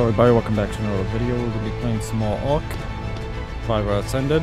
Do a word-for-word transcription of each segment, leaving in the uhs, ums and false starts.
Hello everybody, welcome back to another video. We're going to be playing some more Ark. Five Hours Ended.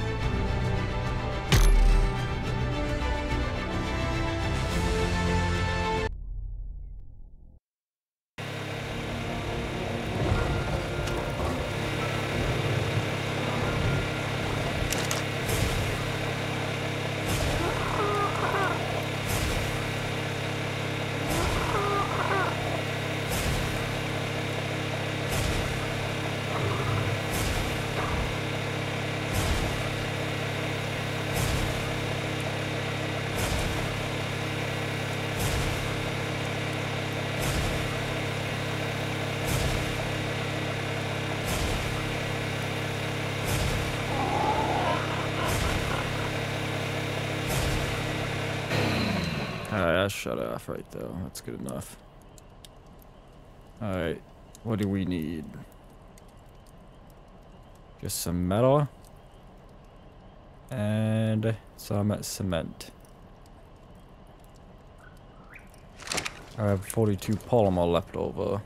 Alright, I shut it off right there. That's good enough. Alright, what do we need? Just some metal. And some cement. I have forty-two polymer left over.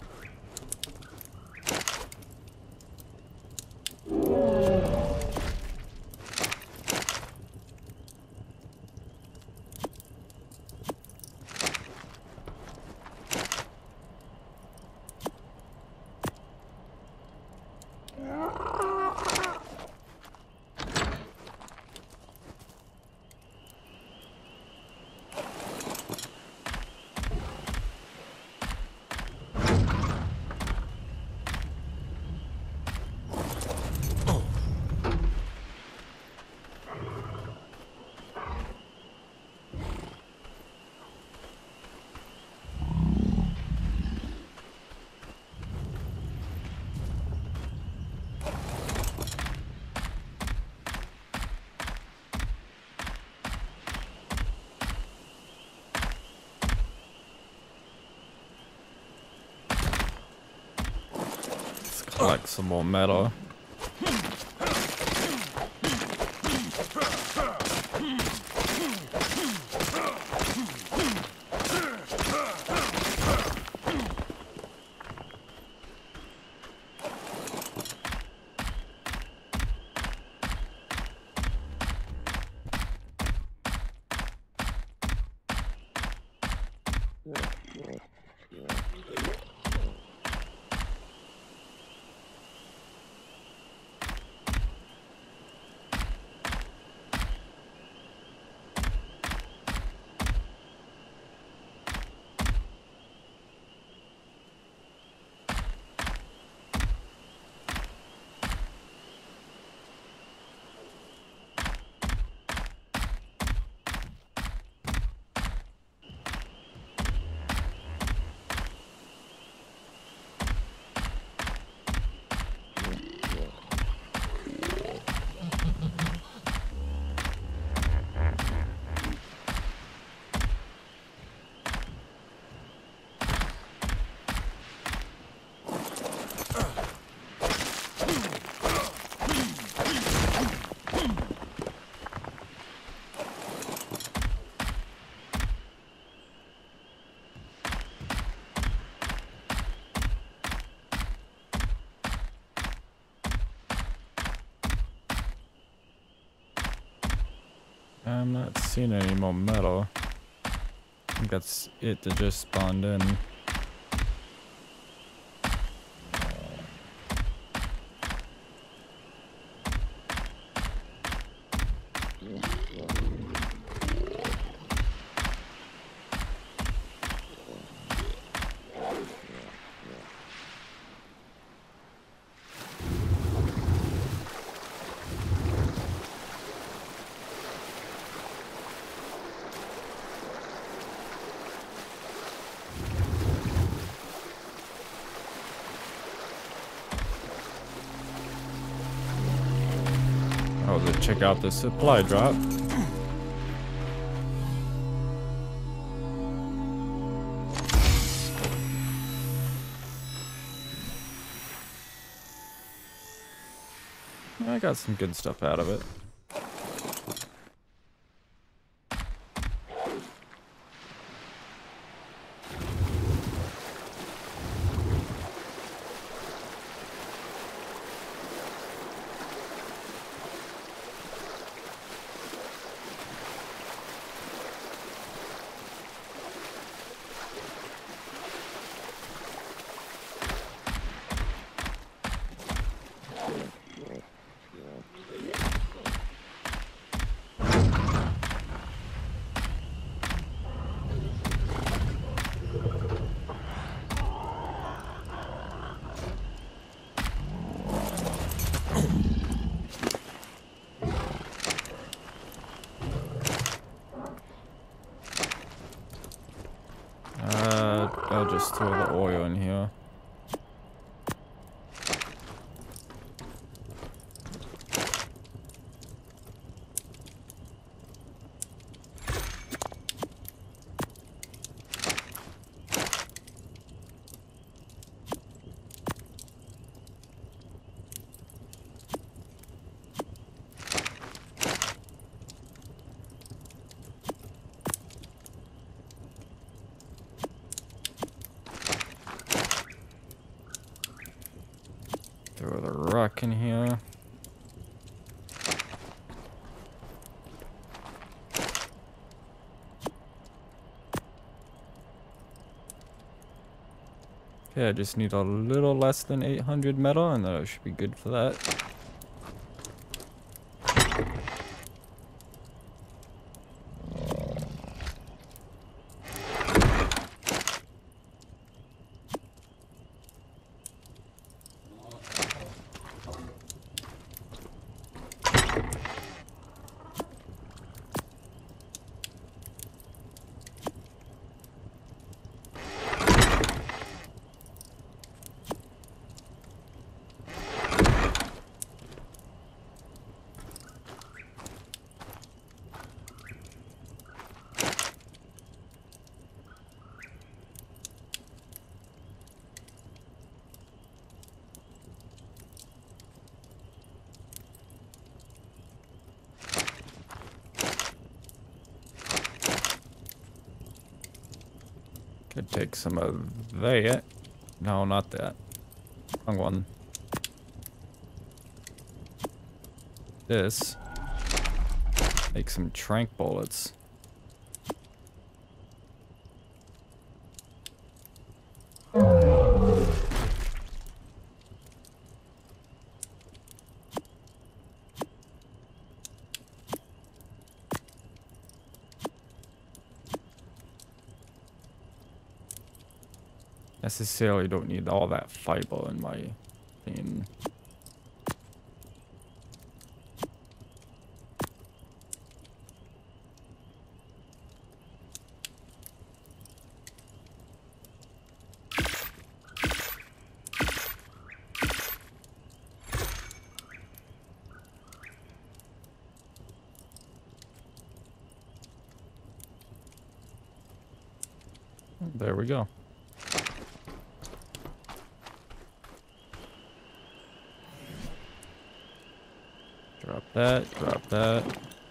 Collect some more metal. I'm not seeing any more metal. I think that's it that just spawned in. Oh, let's check out the supply drop. I got some good stuff out of it. store the oil in here. Throw the rock in here. Okay, I just need a little less than eight hundred metal and that should be good for that. Could take some of that. No, not that. Wrong one. This. Make some trank bullets. Necessarily don't need all that fiber in my thing. There we go. Drop that, drop that.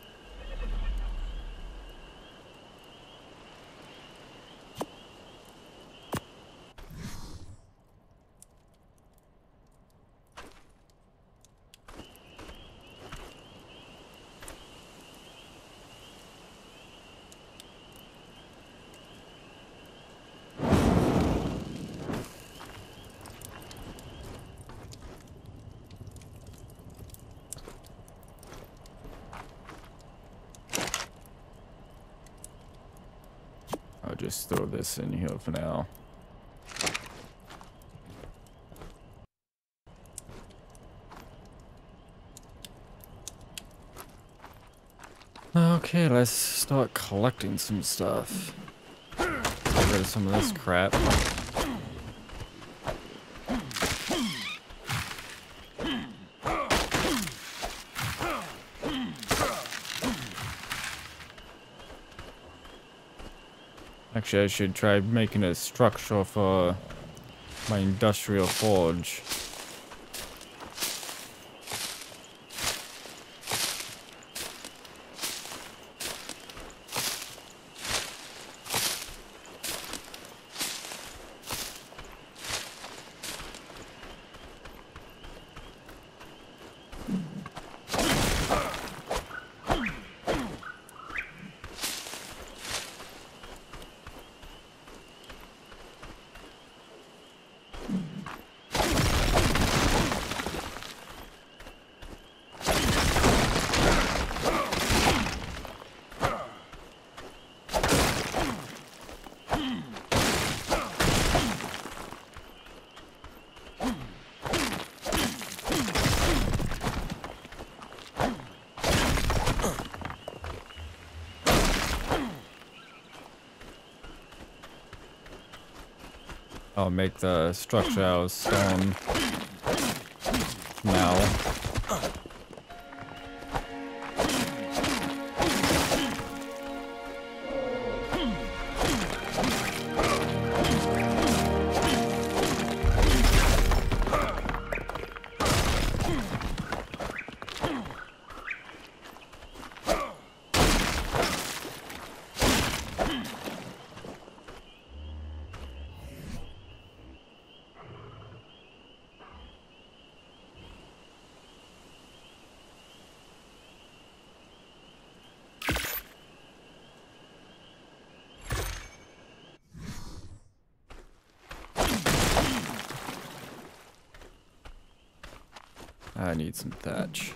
I'll just throw this in here for now. Okay, let's start collecting some stuff. Get rid of some of this crap. Actually, I should try making a structure for my industrial forge. I'll make the structure out of stone now. I need some thatch.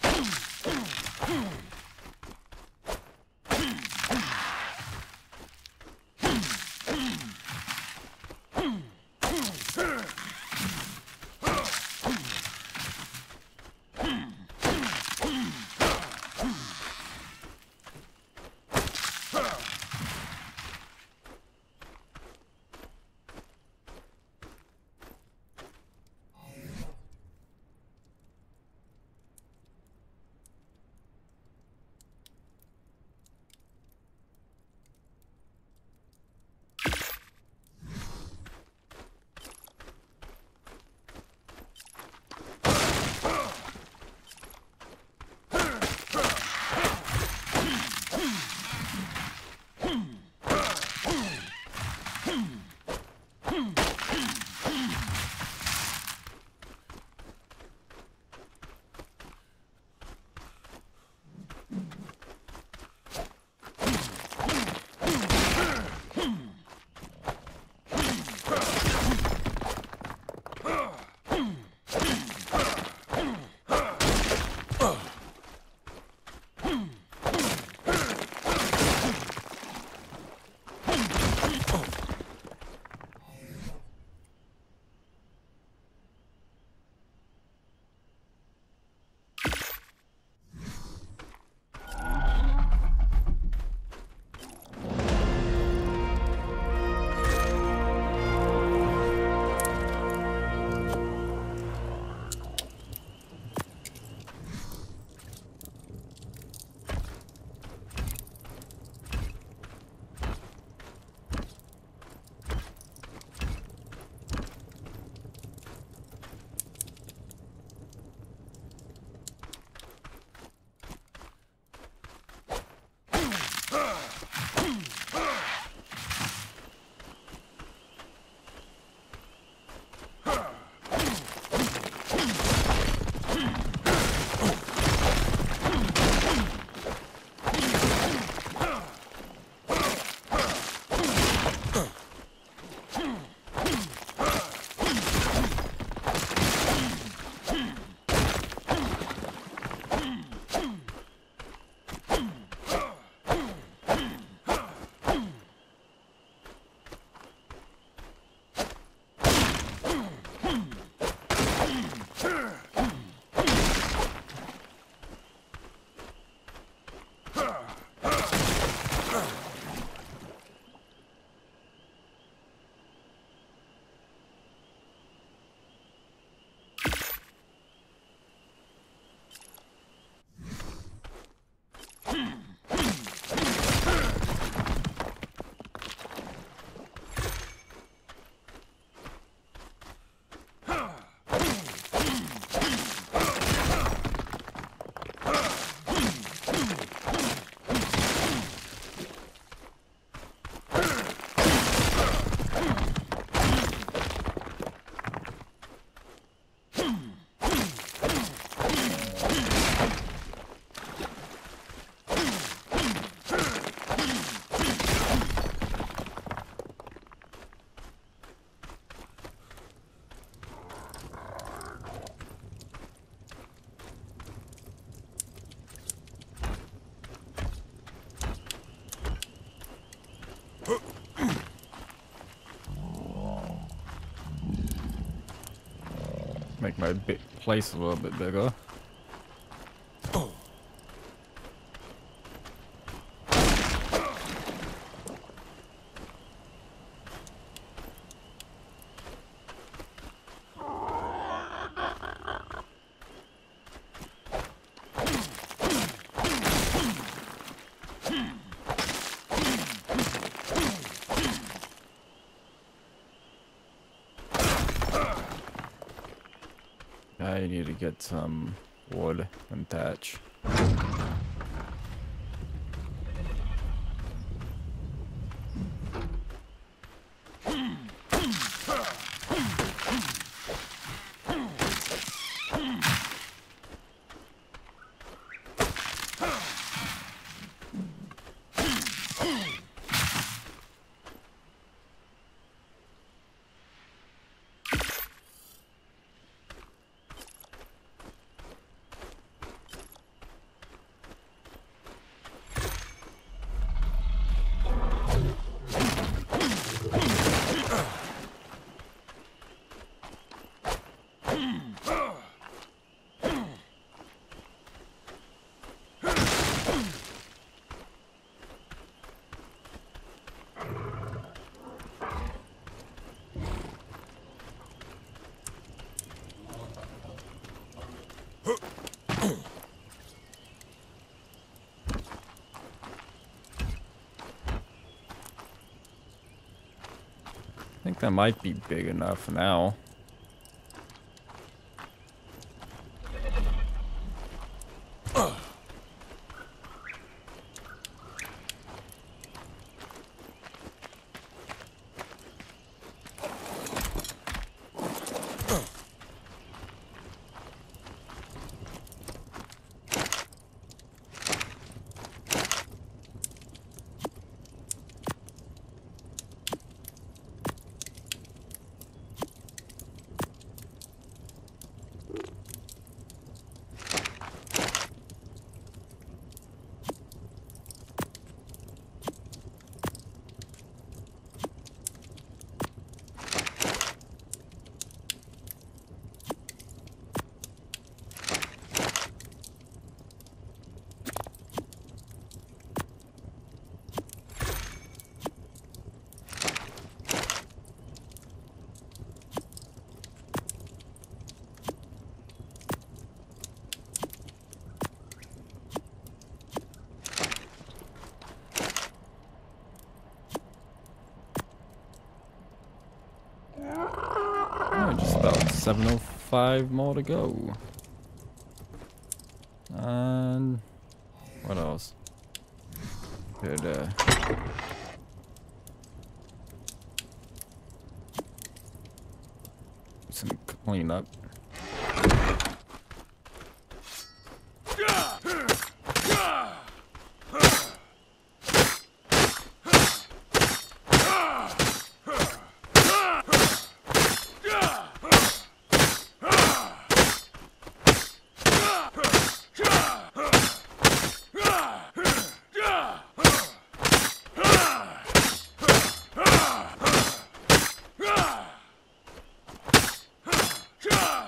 Make my bit place a little bit bigger. I need to get some wood and thatch. I think that might be big enough now. Oh, just about seven oh five more to go. And what else? Could uh some cleanup. Yeah!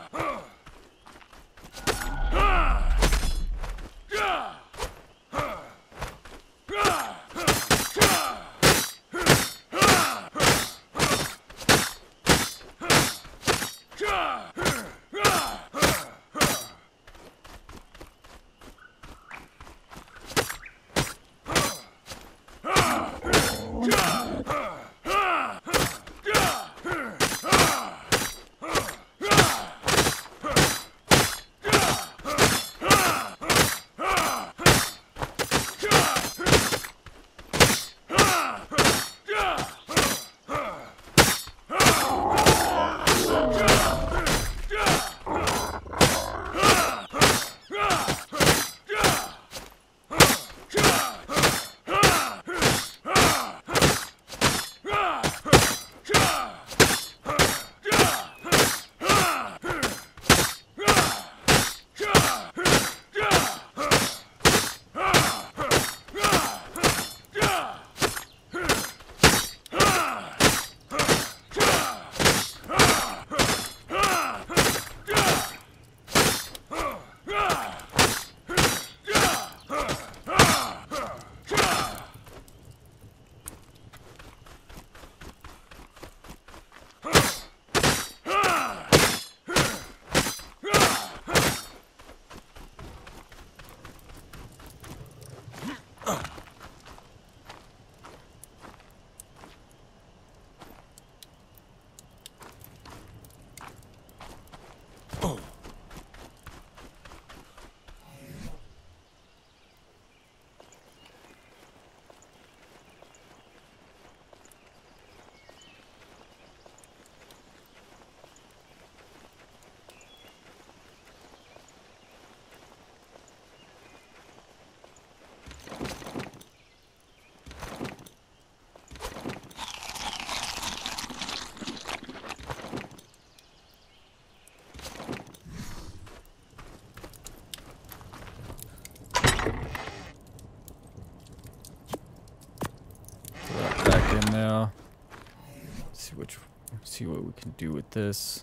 See what we can do with this.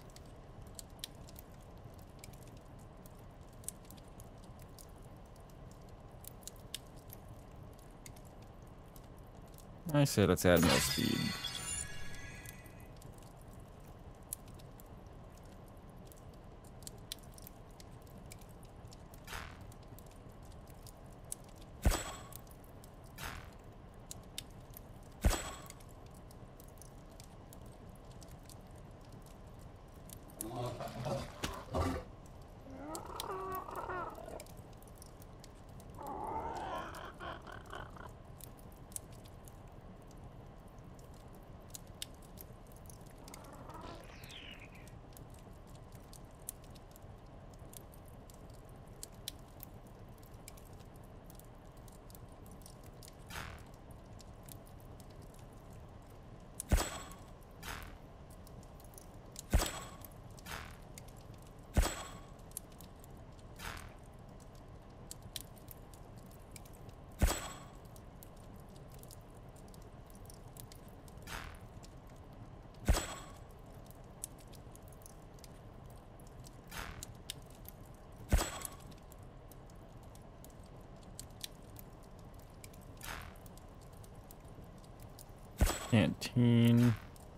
I say let's add more speed. Canteen.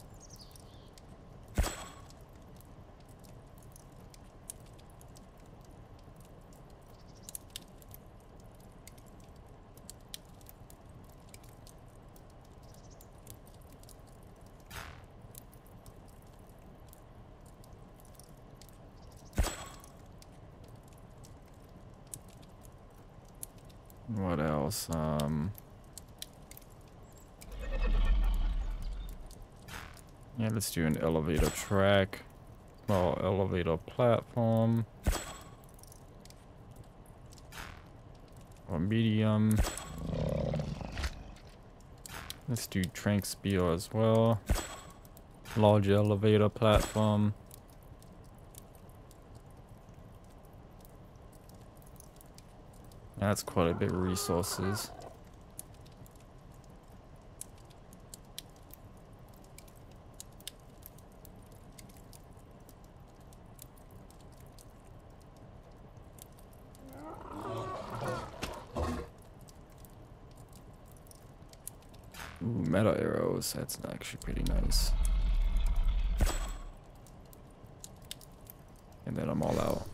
What else? Um, yeah, let's do an elevator track. Small elevator platform. Or medium. Let's do trank spear as well. Large elevator platform. That's quite a bit of resources. Ooh, meta arrows. That's actually pretty nice. And then I'm all out.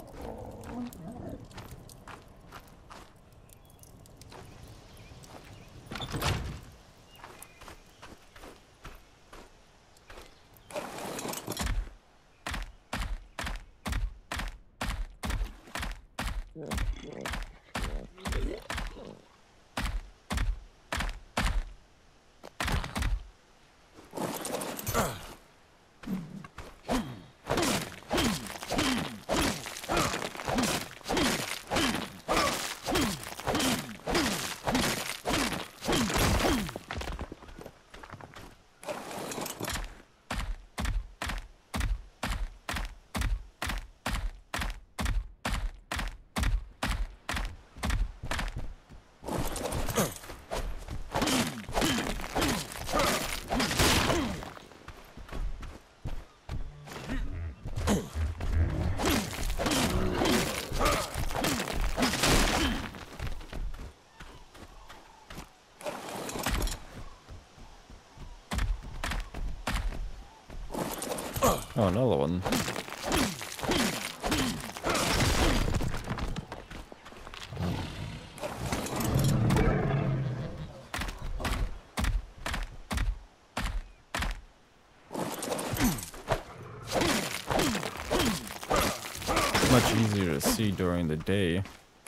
Oh, another one. Much easier to see during the day.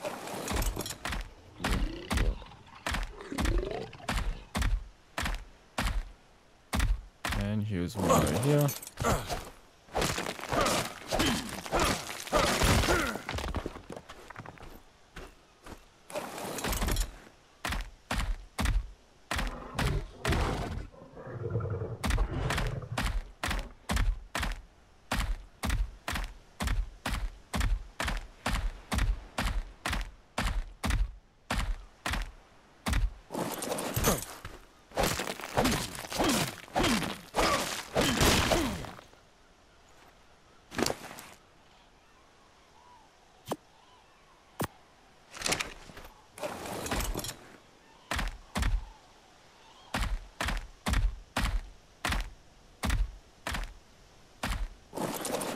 And here's one right here.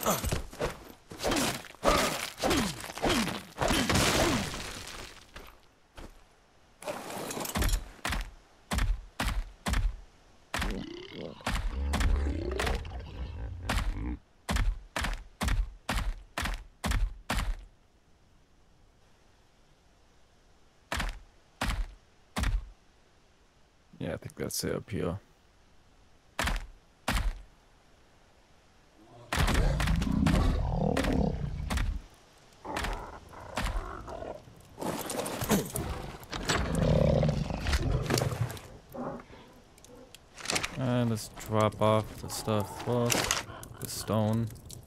Yeah, I think that's it up here. And let's drop off the stuff first. The stone.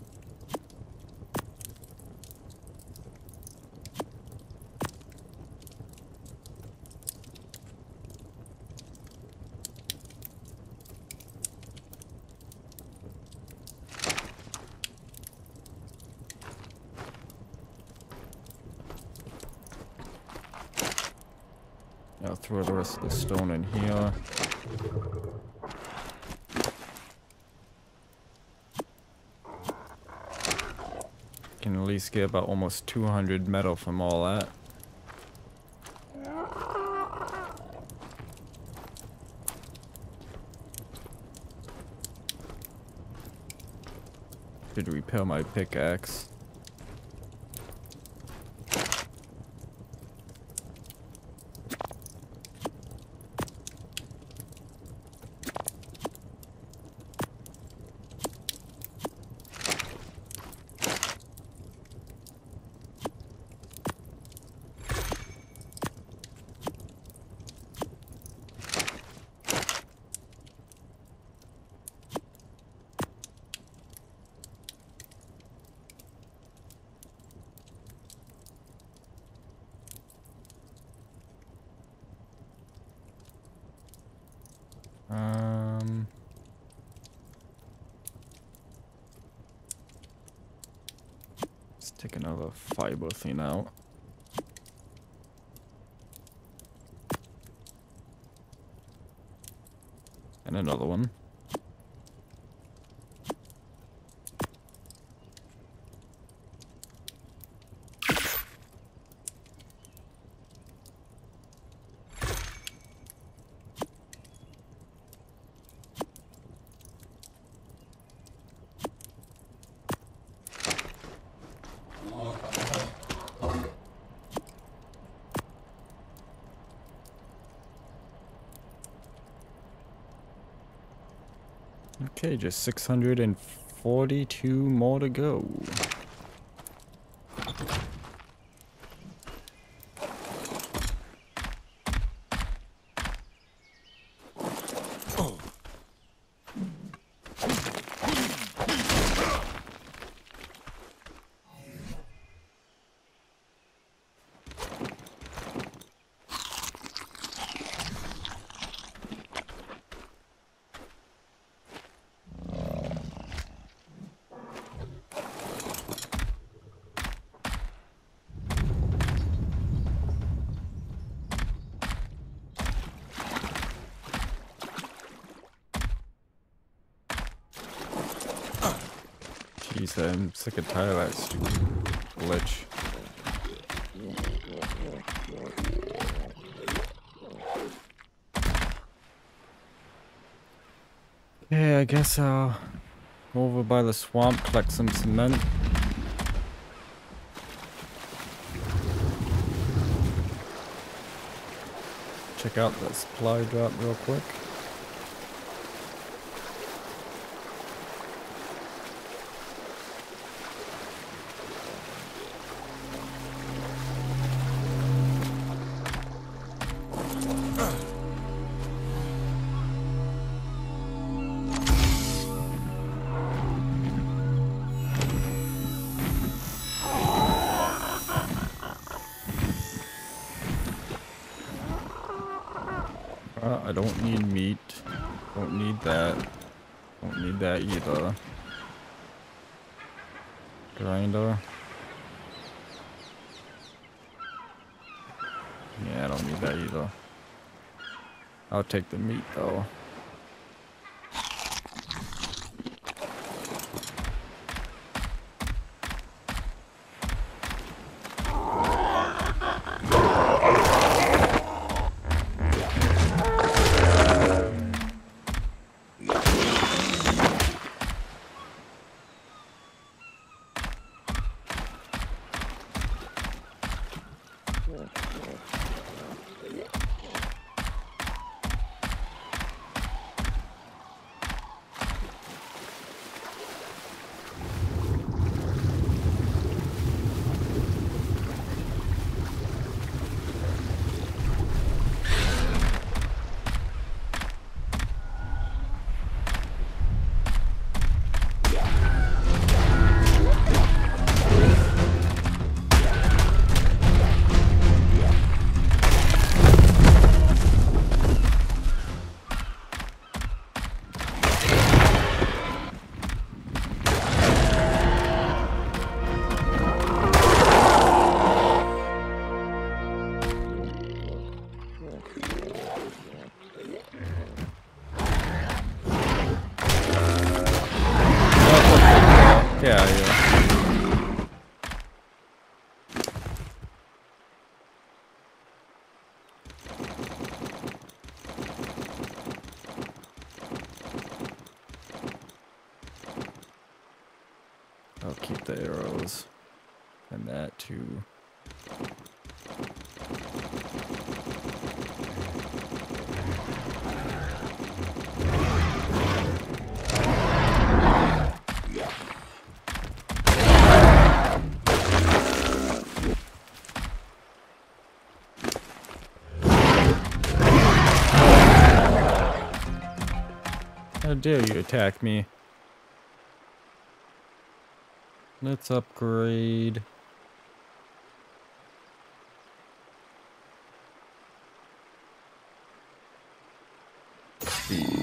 I'll throw the rest of the stone in here. Can at least get about almost two hundred metal from all that. Should repair my pickaxe. Um, let's take another fiber thing out. And another one. Okay, just six hundred forty-two more to go. Jeez, I'm sick and tired of that stupid glitch. Okay, I guess I'll go over by the swamp, collect some cement. Check out the supply drop real quick. Uh, I don't need meat. Don't need that. Don't need that either. Grinder. Yeah, I don't need that either. I'll take the meat though. Get out of here. I'll keep the arrows and that too. How dare you attack me? Let's upgrade. Speed.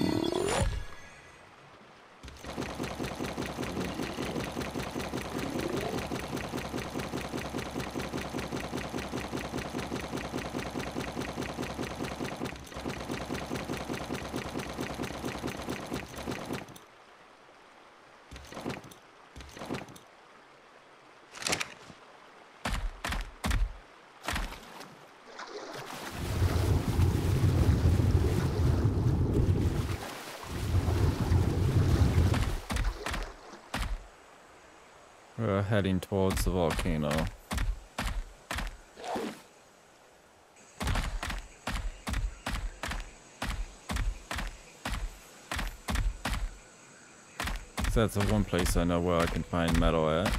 We're heading towards the volcano. That's the one place I know where I can find metal at.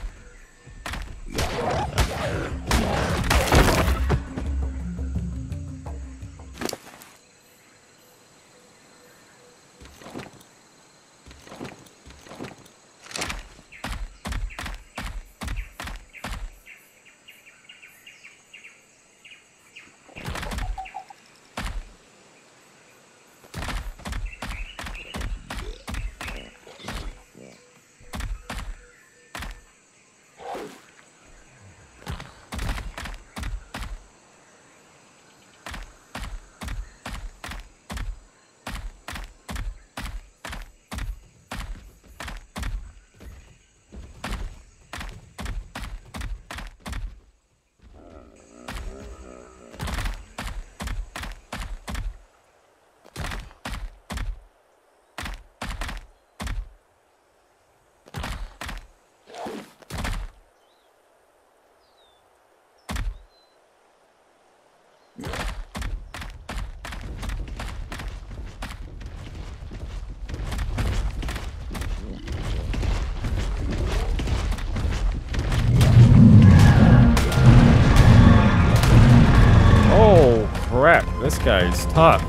Crap, this guy's tough.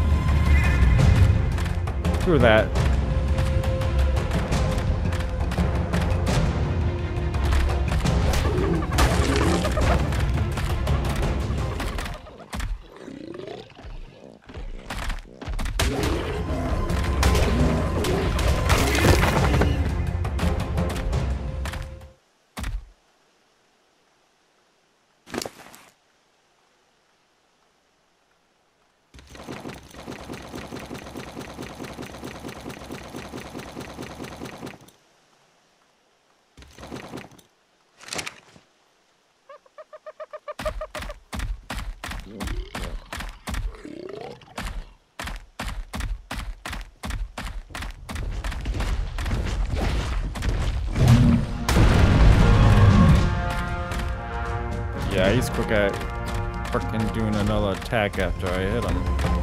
Screw that. Yeah, he's quick at frickin' doing another attack after I hit him.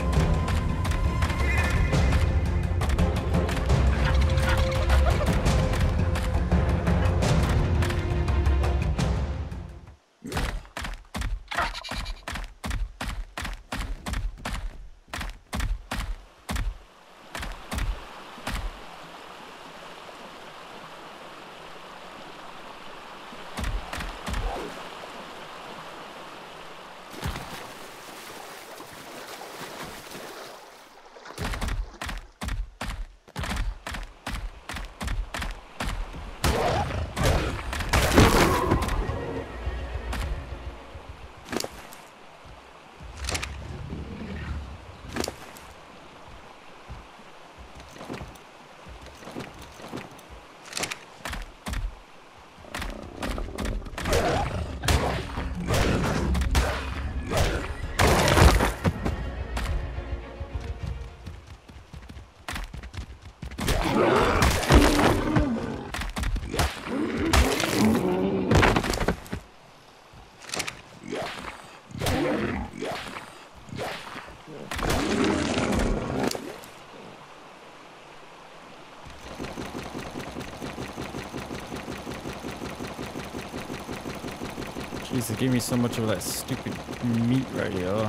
Jeez, they gave me so much of that stupid meat right here.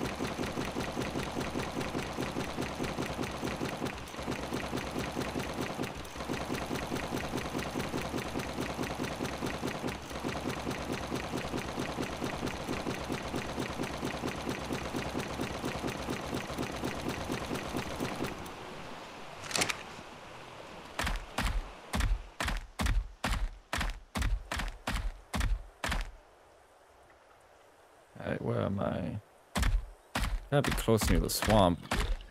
Alright, where am I? Gotta be close near the swamp.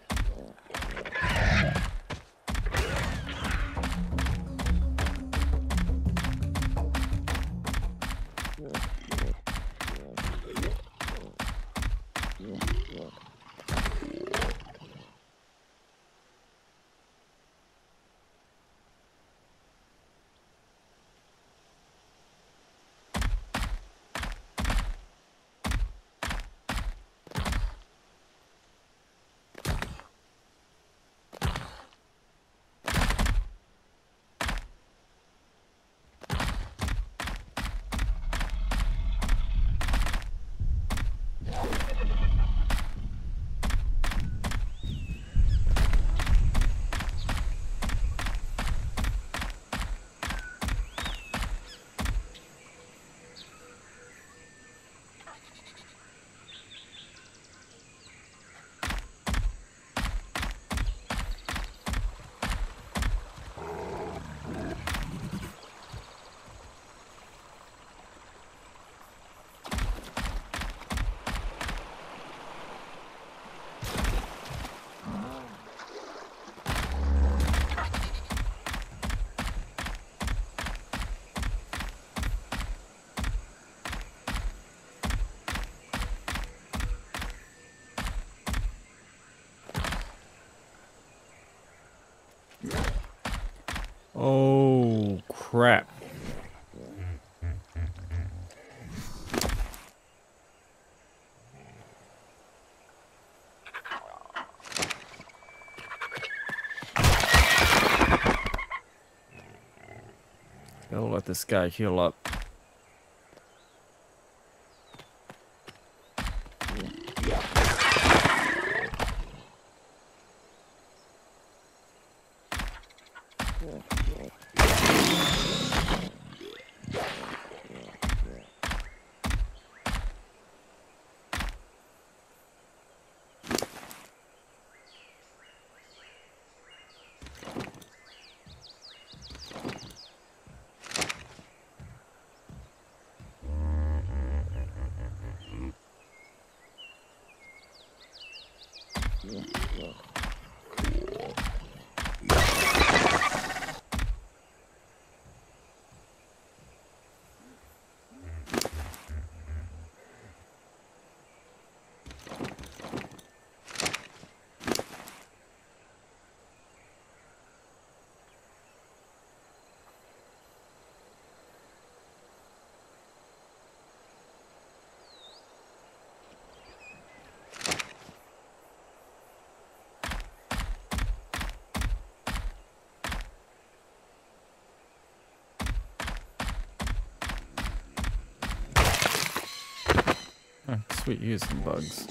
Oh, crap. I'll let this guy heal up. Oh, sweet, here's some bugs.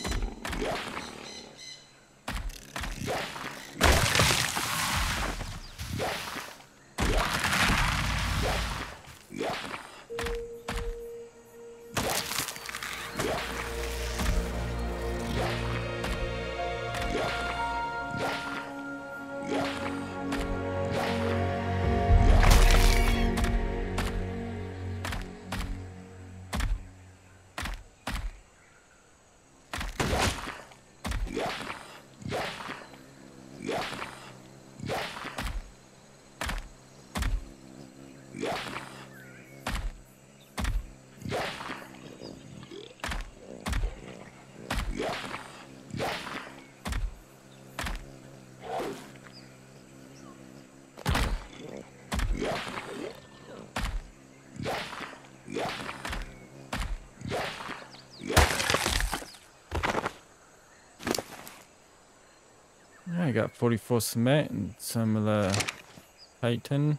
I got forty-four cement and some of the titan.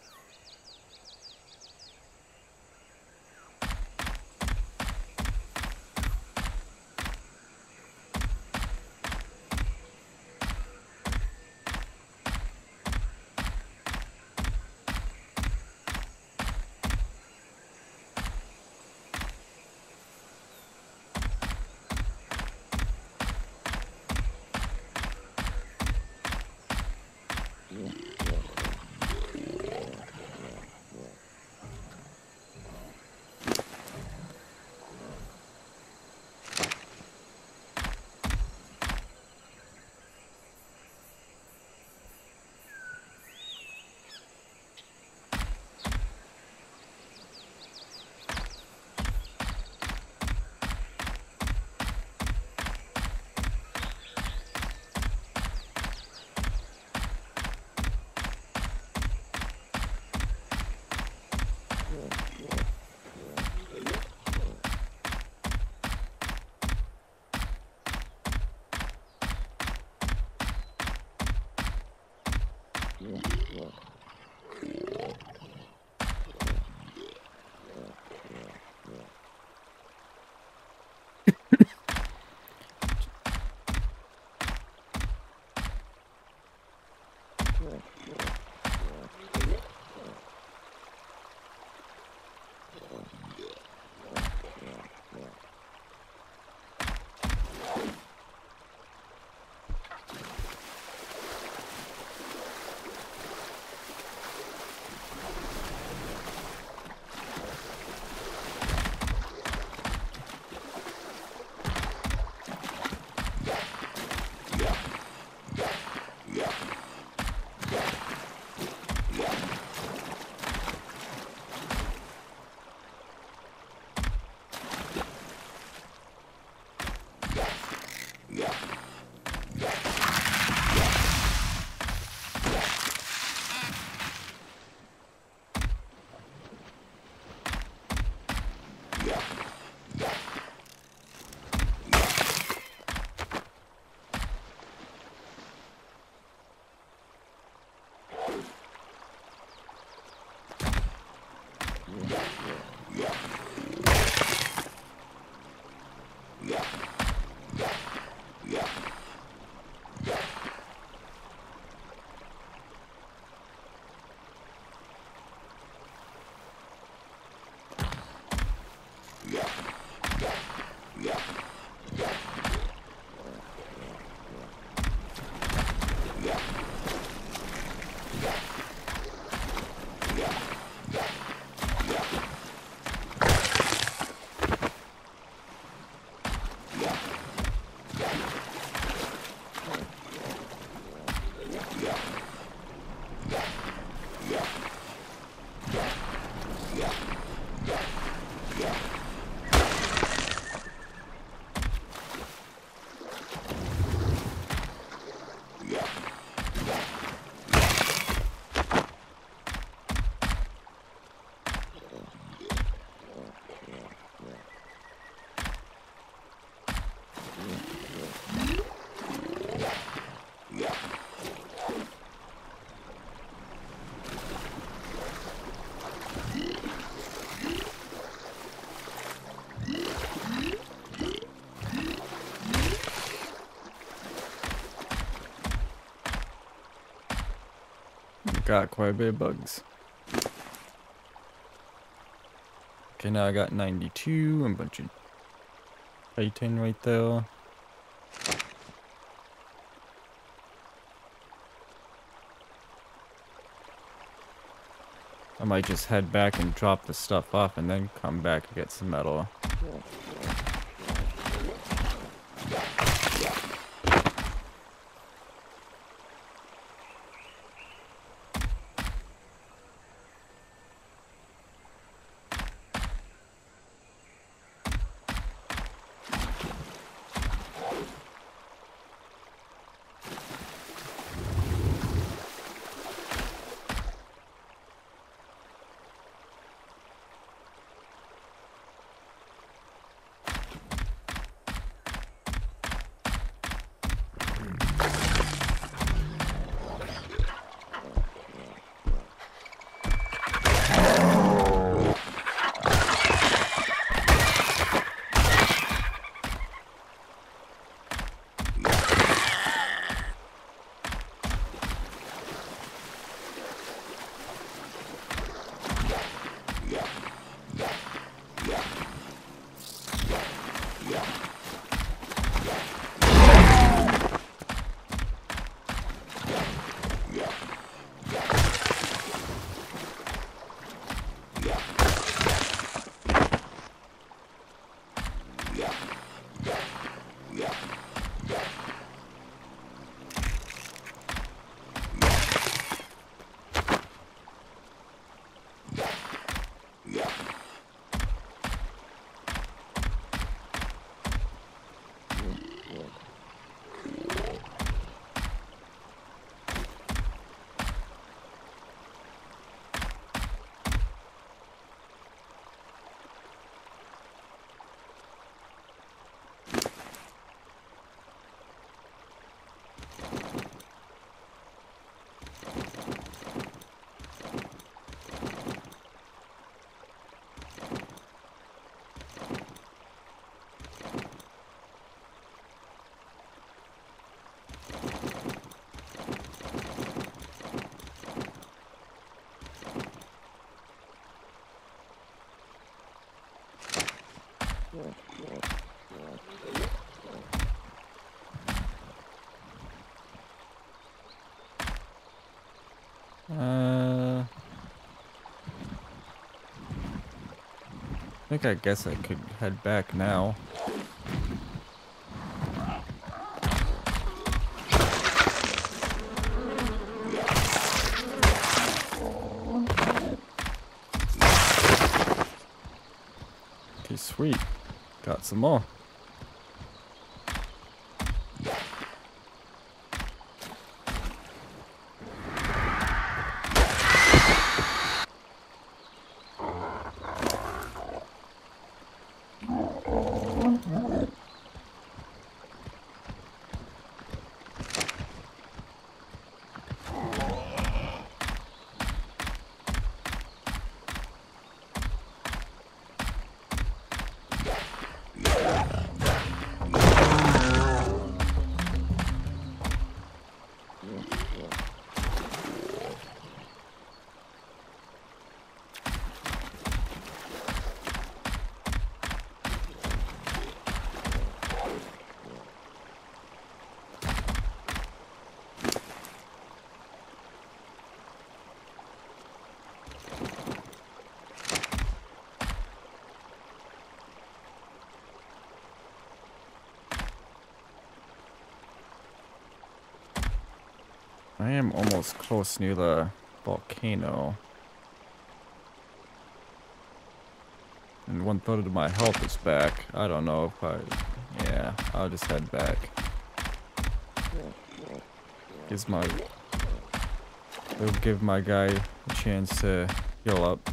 got quite a bit of bugs. Okay, now I got ninety-two and a bunch of Titan right there. I might just head back and drop the stuff off and then come back to get some metal. Uh, I think I guess I could head back now. Okay, sweet. Got some more. I am almost close near the volcano. And one third of my health is back. I don't know if I... Yeah, I'll just head back. Gives my... It'll give my guy a chance to heal up.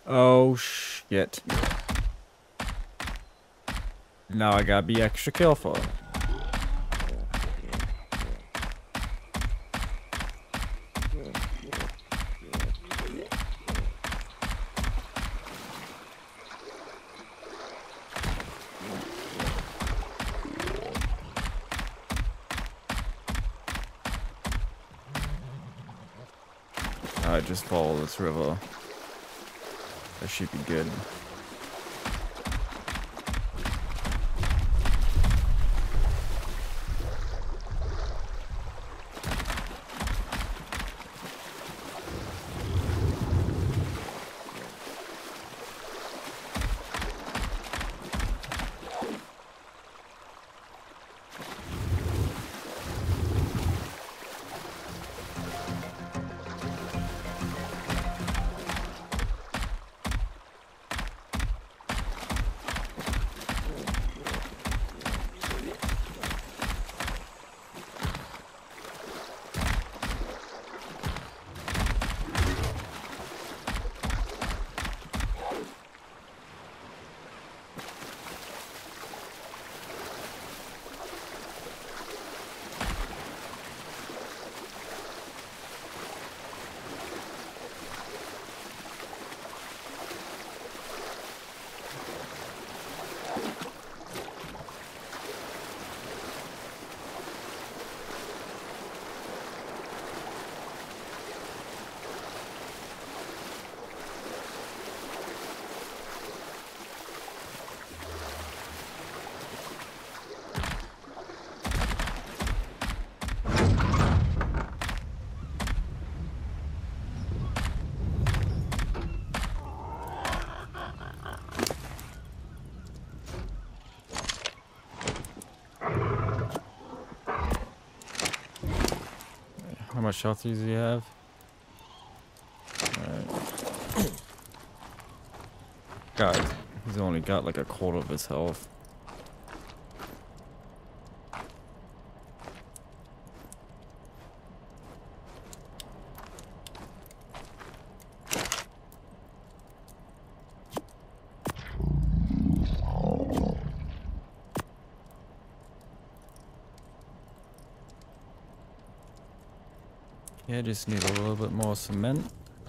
Oh shit. Now I gotta be extra careful. Alright, just follow this river. That should be good. How much health does he have? Alright. God, he's only got like a quarter of his health. Yeah, just need a little bit more cement.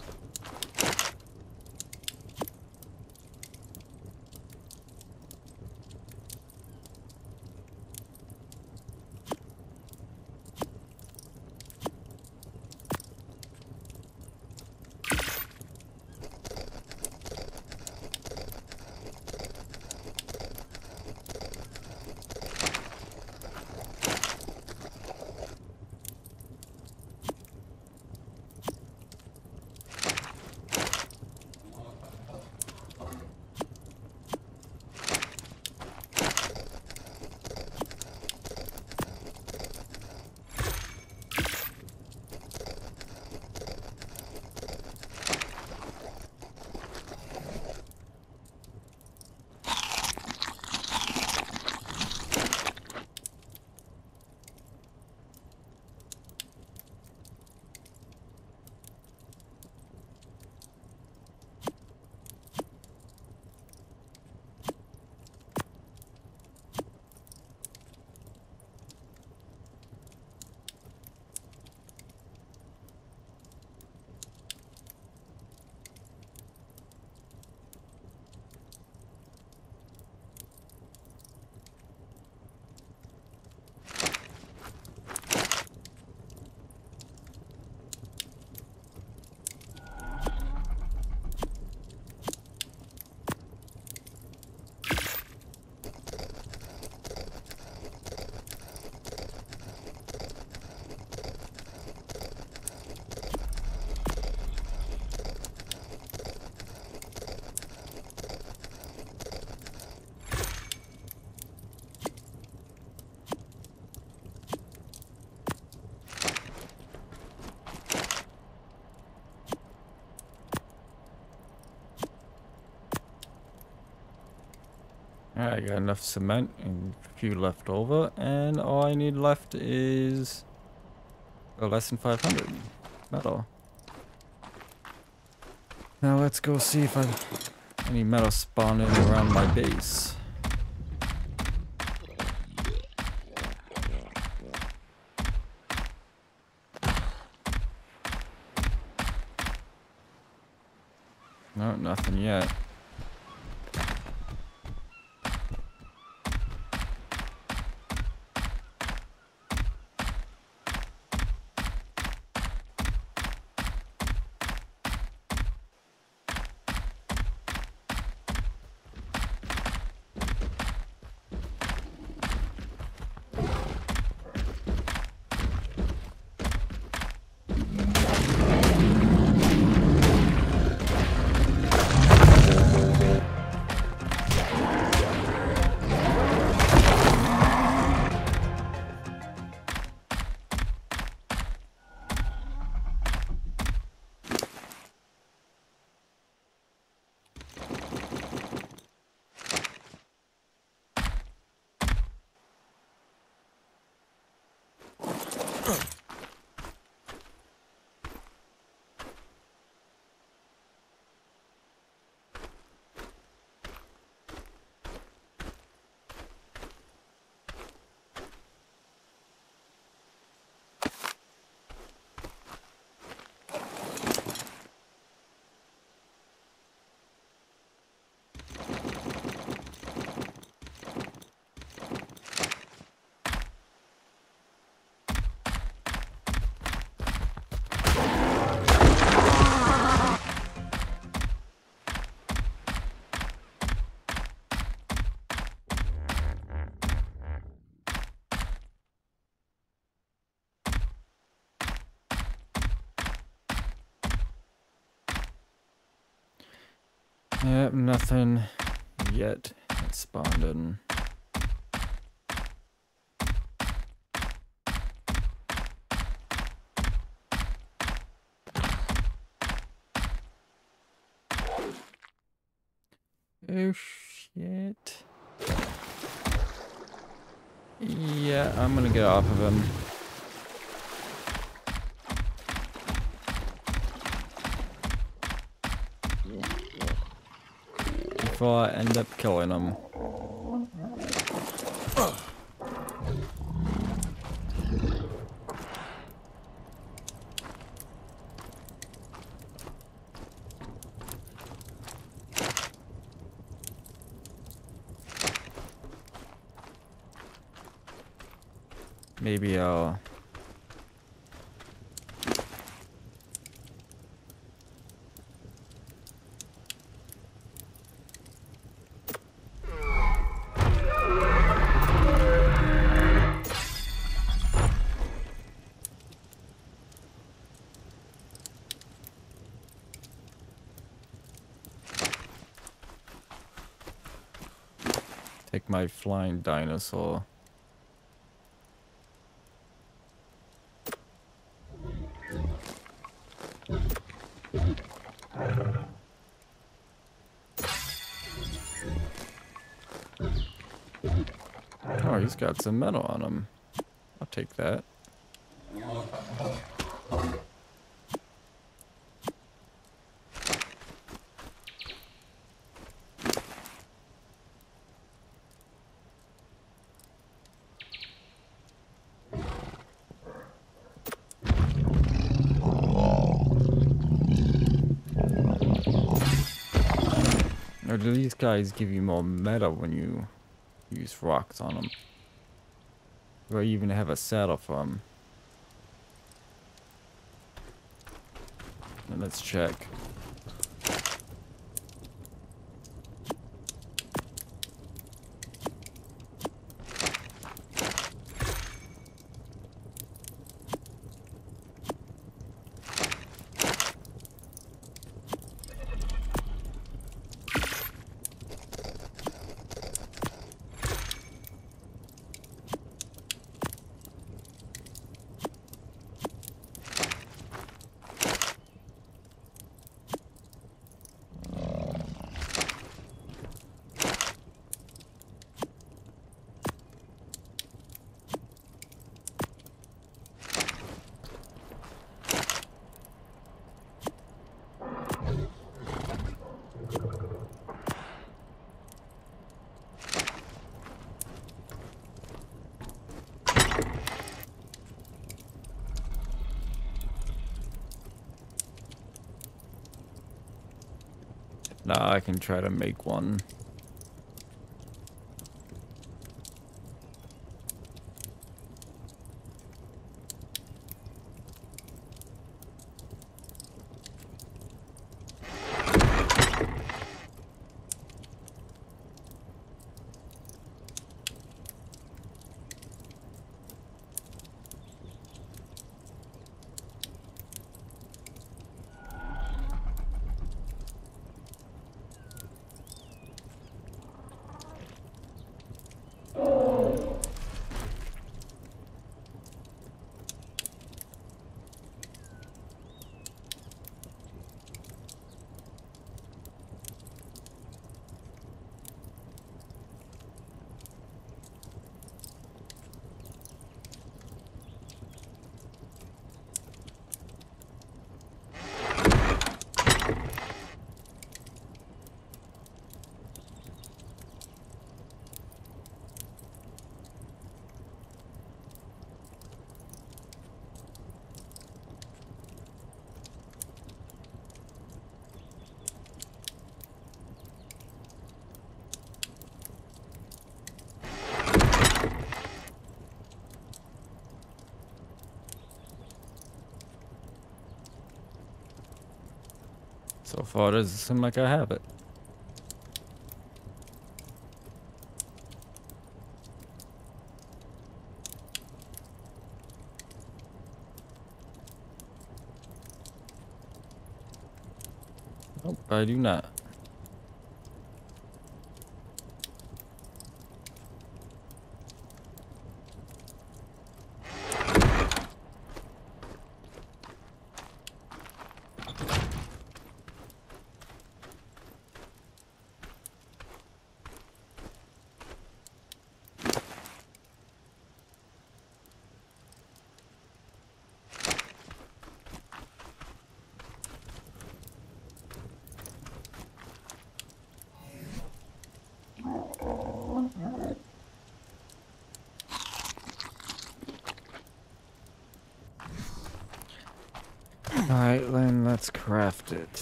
Alright, I got enough cement and a few left over, and all I need left is oh, less than five hundred metal. Now let's go see if I any metal spawning around my base. No, nothing yet. Yep, nothing yet. It spawned in. Oh shit. Yeah, I'm gonna get off of him. Before I end up killing him. Maybe I'll... take my flying dinosaur. Oh, he's got some metal on him. I'll take that. Or do these guys give you more metal when you use rocks on them? Or even have a saddle for them? And let's check. Nah, I can try to make one. So far, it doesn't seem like I have it. Nope, I do not. Alright, then let's craft it.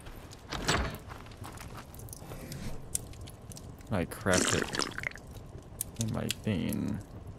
I craft it in my thing.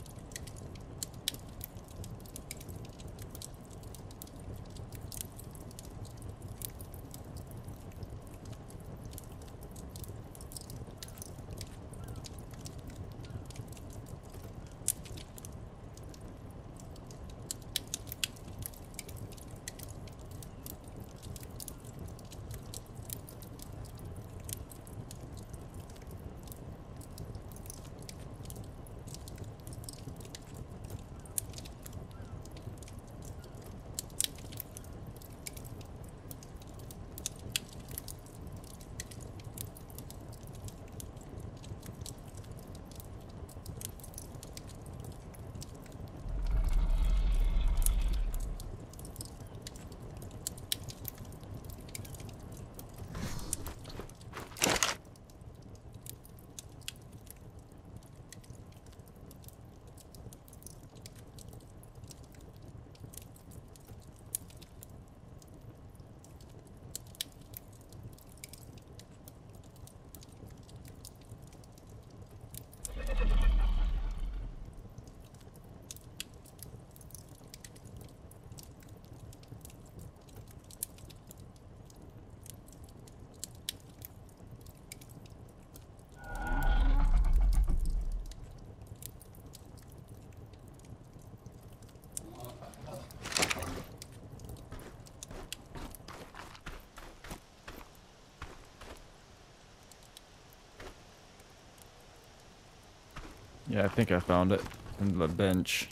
Yeah, I think I found it in the bench.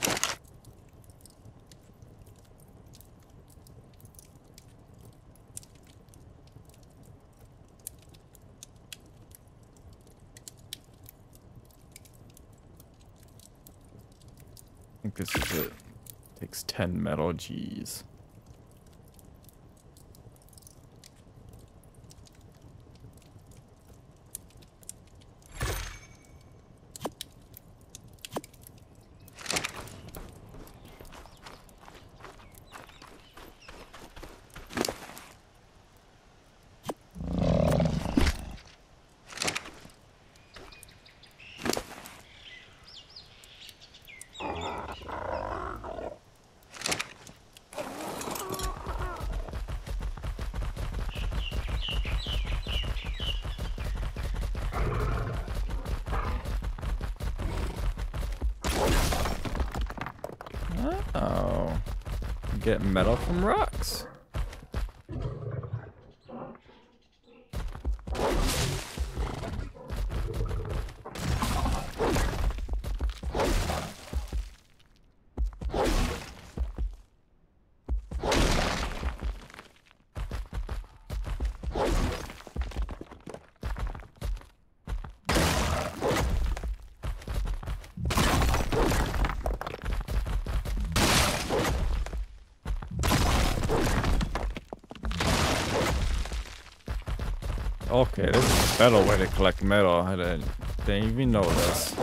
I think this is it. Takes ten metal G's. get metal from rocks. Okay, this is a better way to collect metal. I didn't, didn't even know this.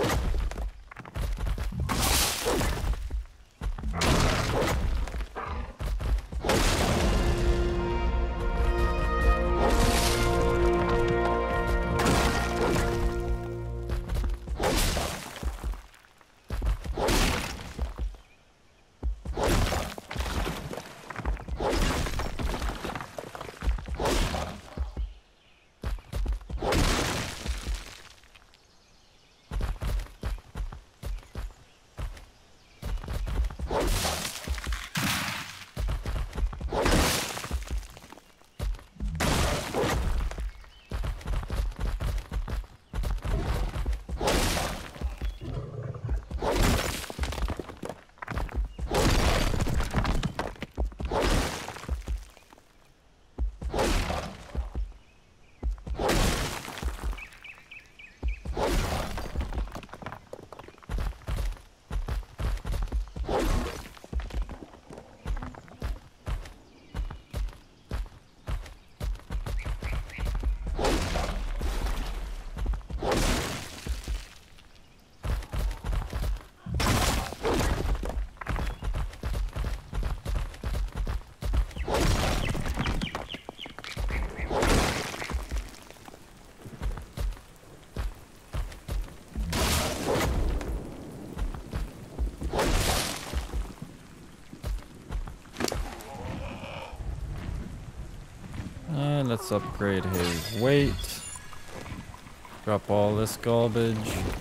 And let's upgrade his weight. Drop all this garbage.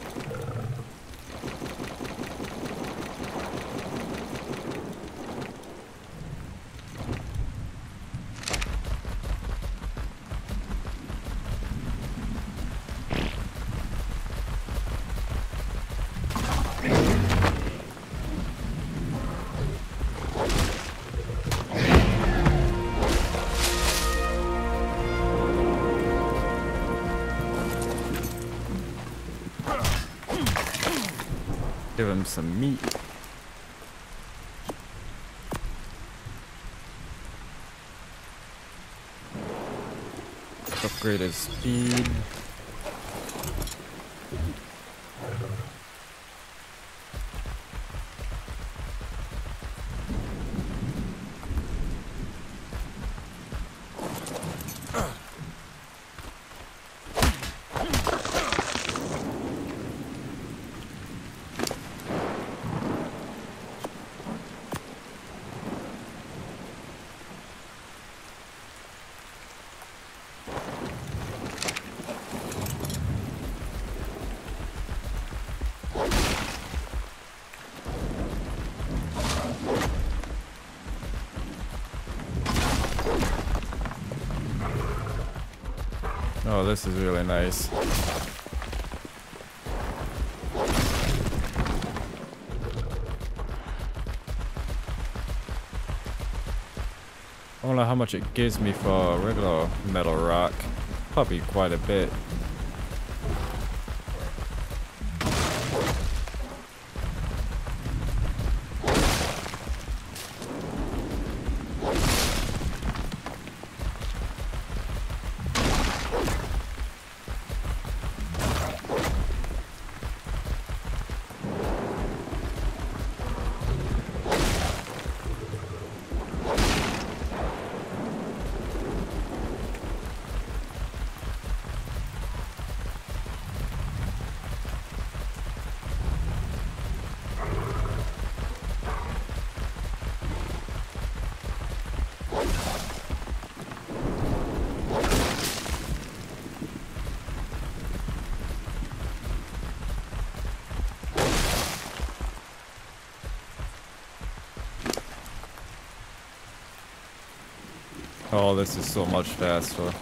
Give him some meat. Upgrade his speed. Oh, this is really nice. I don't know how much it gives me for regular metal rock. Probably quite a bit. Oh, this is so much faster.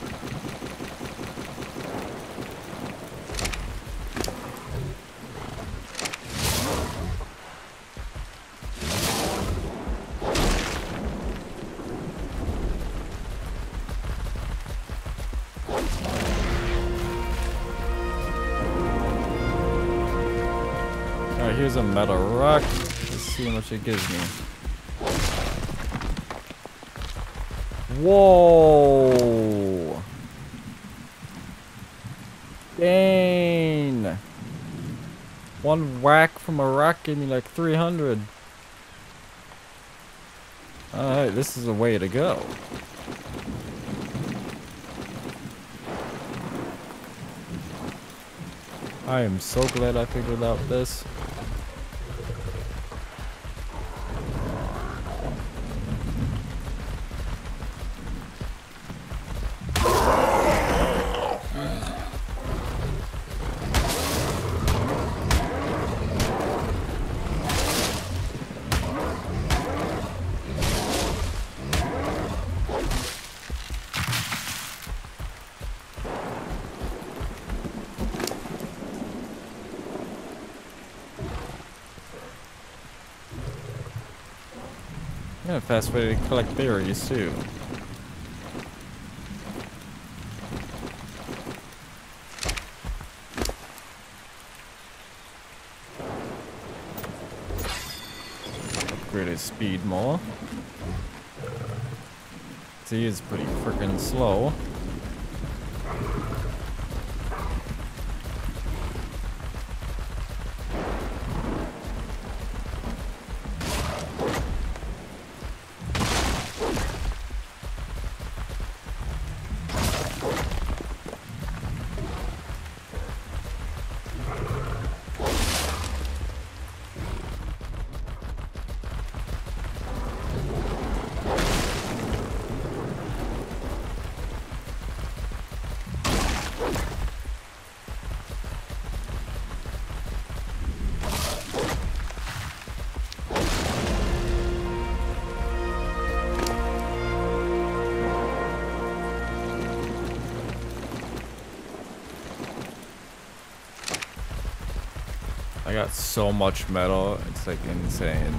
Alright, here's a metal rock. Let's see how much it gives me. Whoa! Dang! One whack from a rock gave me like three hundred. Alright, this is the way to go. I am so glad I figured out this. Yeah, a fast way to collect berries too. Upgrade his speed more. See, it's pretty freaking slow. I got so much metal, it's like insane.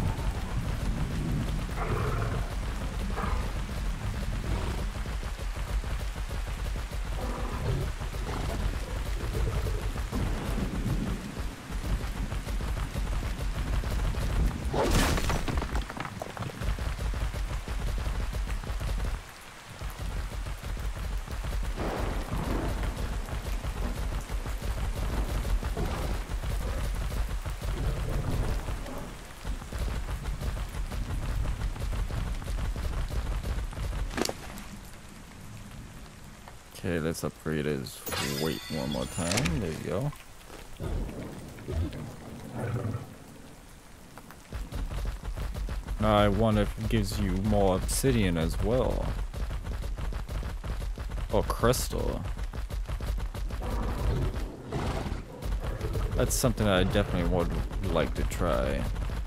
Okay, let's upgrade his weight one more time. There you go. Now I wonder if it gives you more obsidian as well. Or crystal. That's something I definitely would like to try.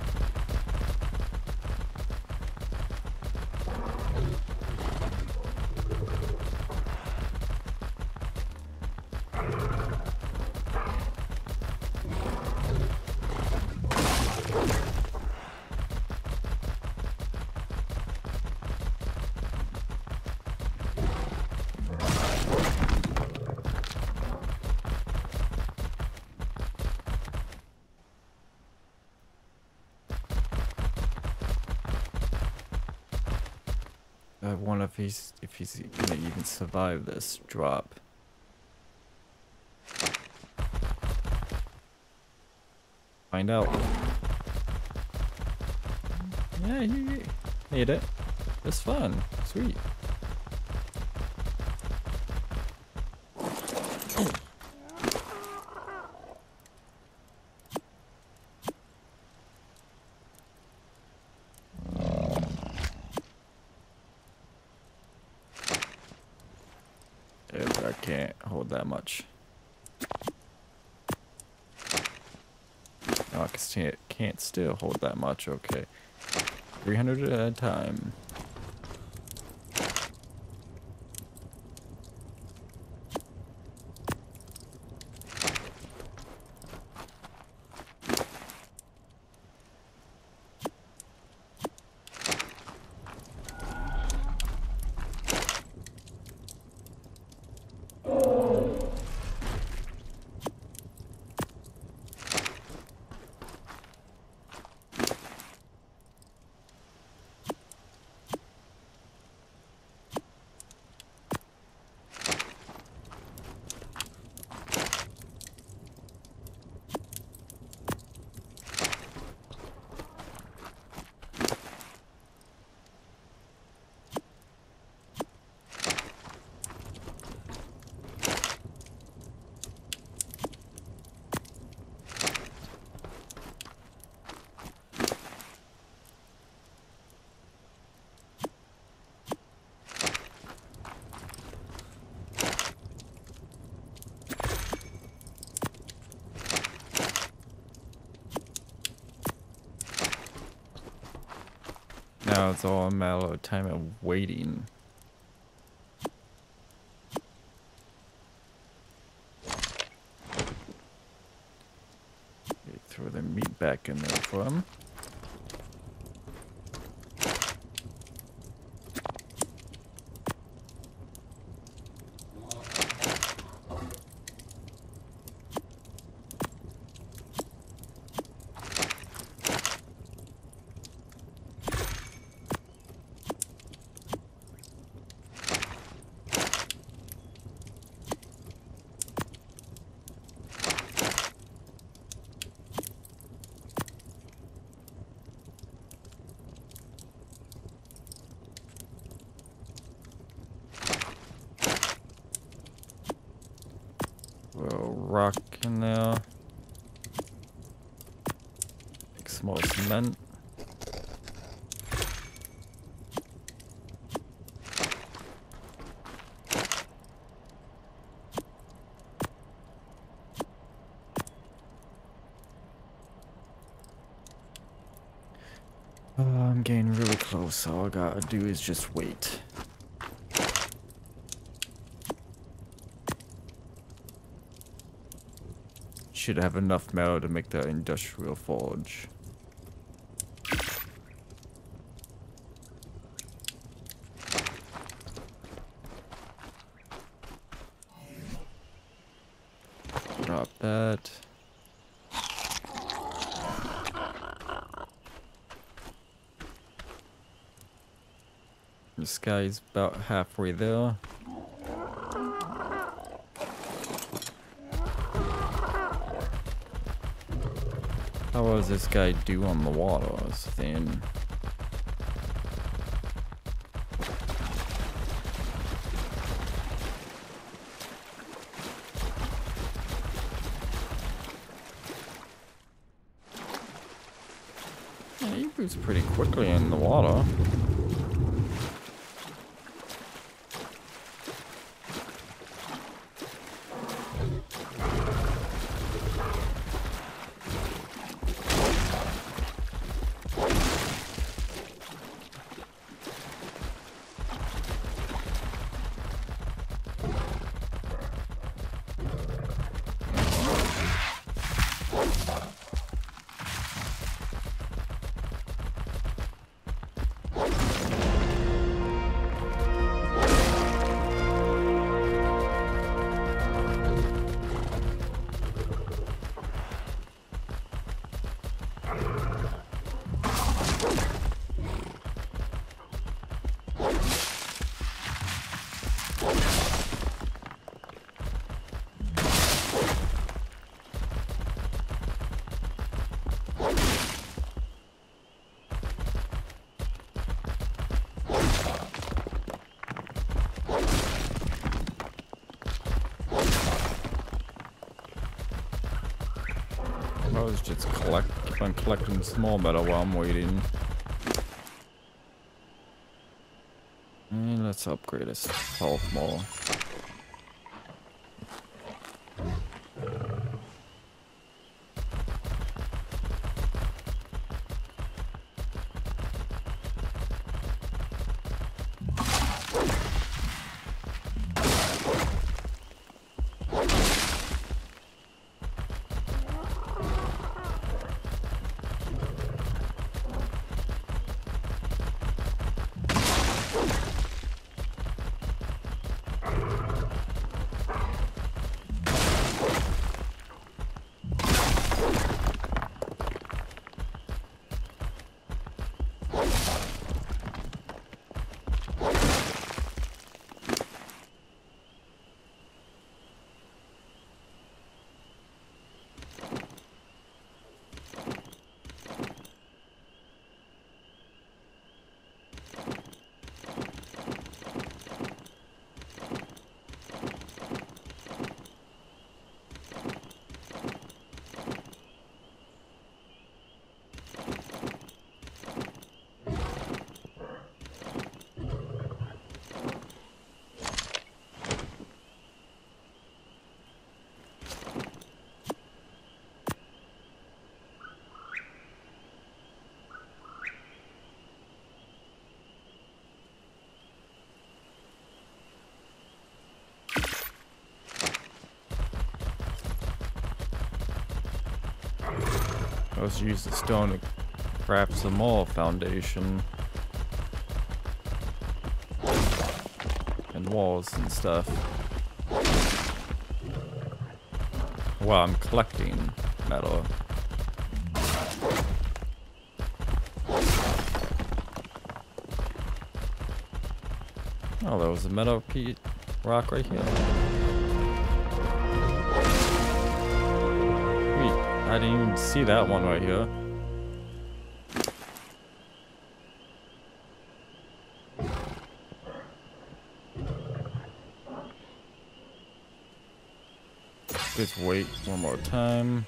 I wonder if he's if he's gonna even survive this drop. Find out. Yeah, he made it. It's fun. Sweet. Yeah, but I can't hold that much. Oh, I can't, can't still hold that much. Okay. three hundred at a time. now it's all a matter of time of waiting. Okay, throw the meat back in there for him. Rock in there. Make some more cement. Uh, I'm getting really close. All I gotta do is just wait. Should have enough metal to make the industrial forge. Drop that. This guy's about halfway there. How does this guy do on the water? This thing. Yeah, he moves pretty quickly in the water. I was just collect, keep on collecting small metal while I'm waiting. And let's upgrade this health more. Let's use the stone to craft some more foundation. And walls and stuff. Well, I'm collecting metal. Oh, there was a metal pe rock right here. Wait, I didn't even see that one right here. Just wait one more time.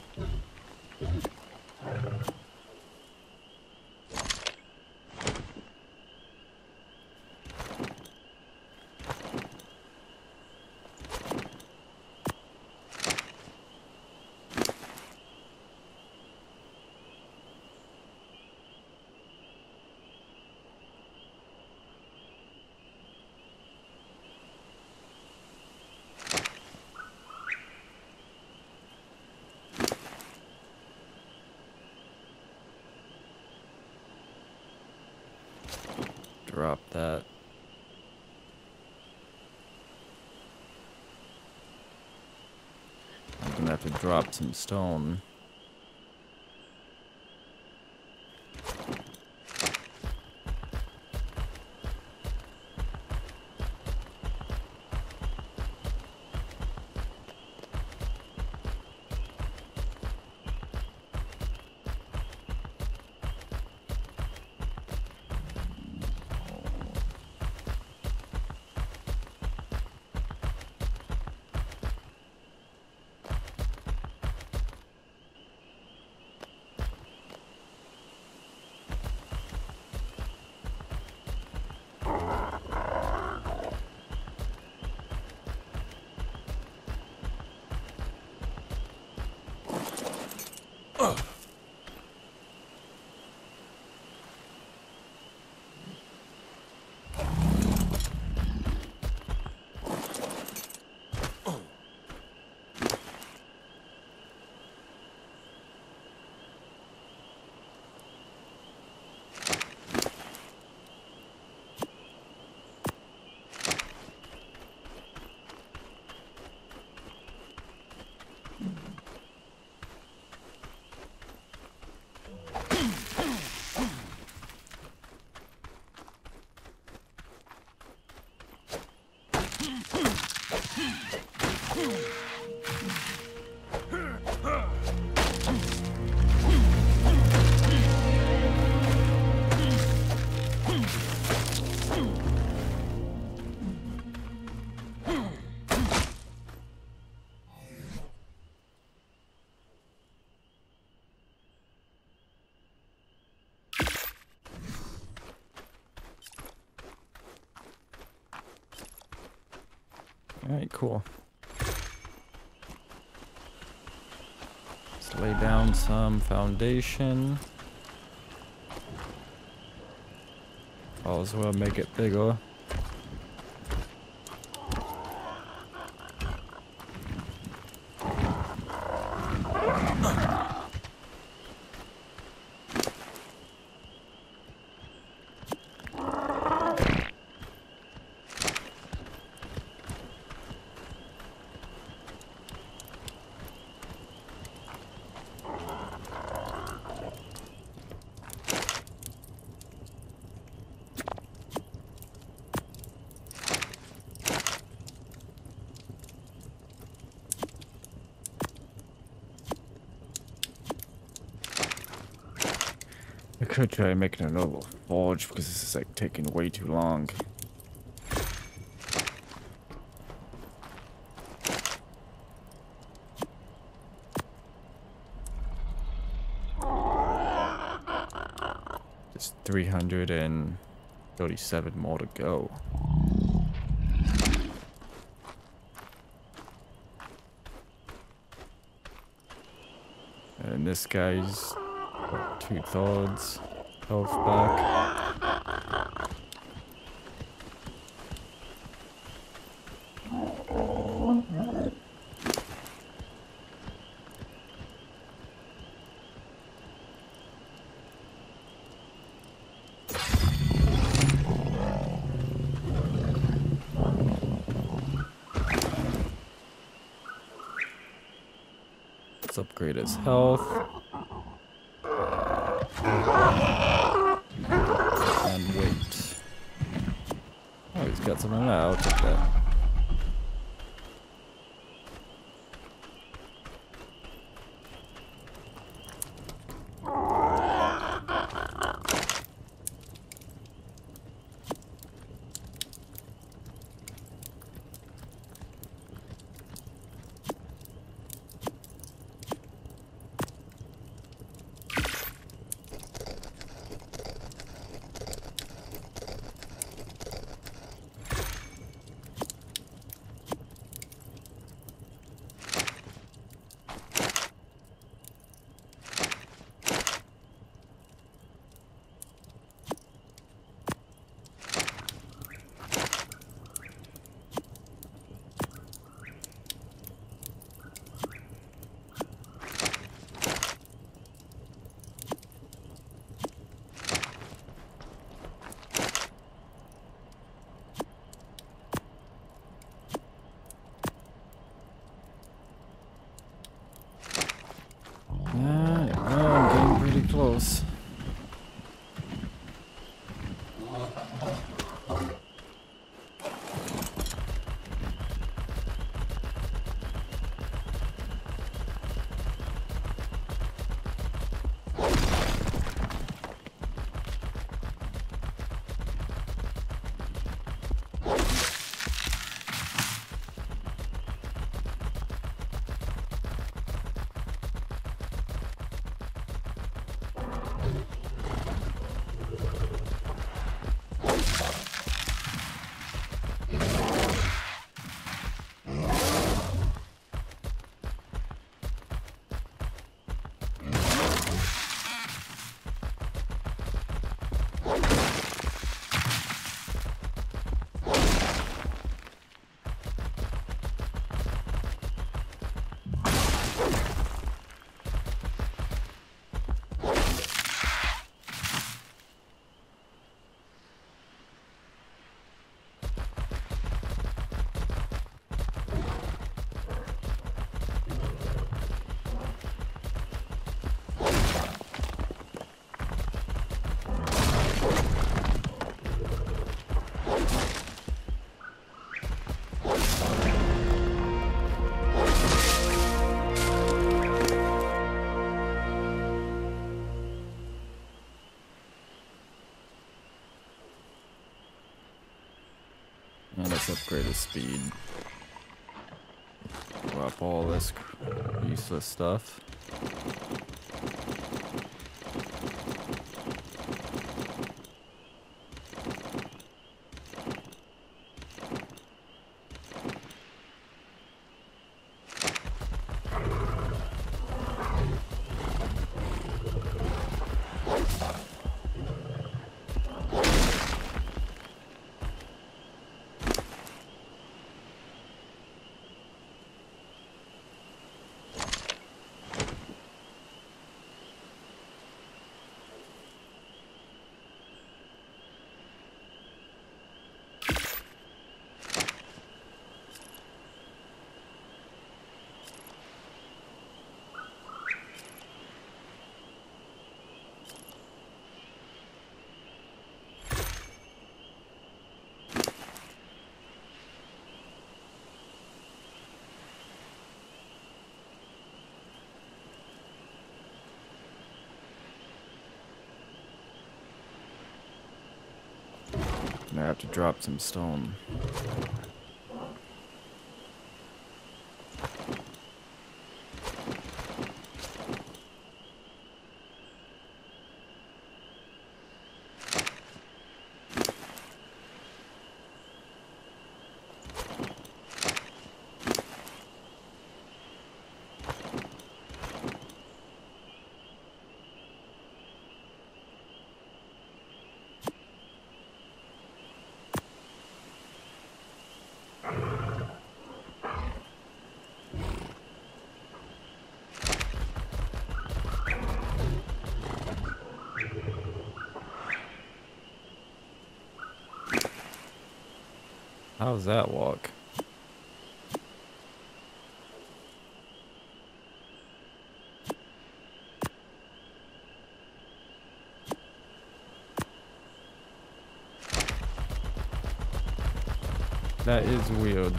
Drop that. I'm gonna have to drop some stone. Alright, cool. Let's lay down some foundation. I'll as well make it bigger. I could try making another forge because this is like taking way too long. Just three hundred thirty-seven more to go. And this guy's two thirds health back. Let's upgrade his health. And weight. Oh, he's got some of that. I'll take that. Yeah, I'm getting pretty close. Now let's upgrade his speed. Drop all this useless stuff. I have to drop some stone. How's that walk? That is weird.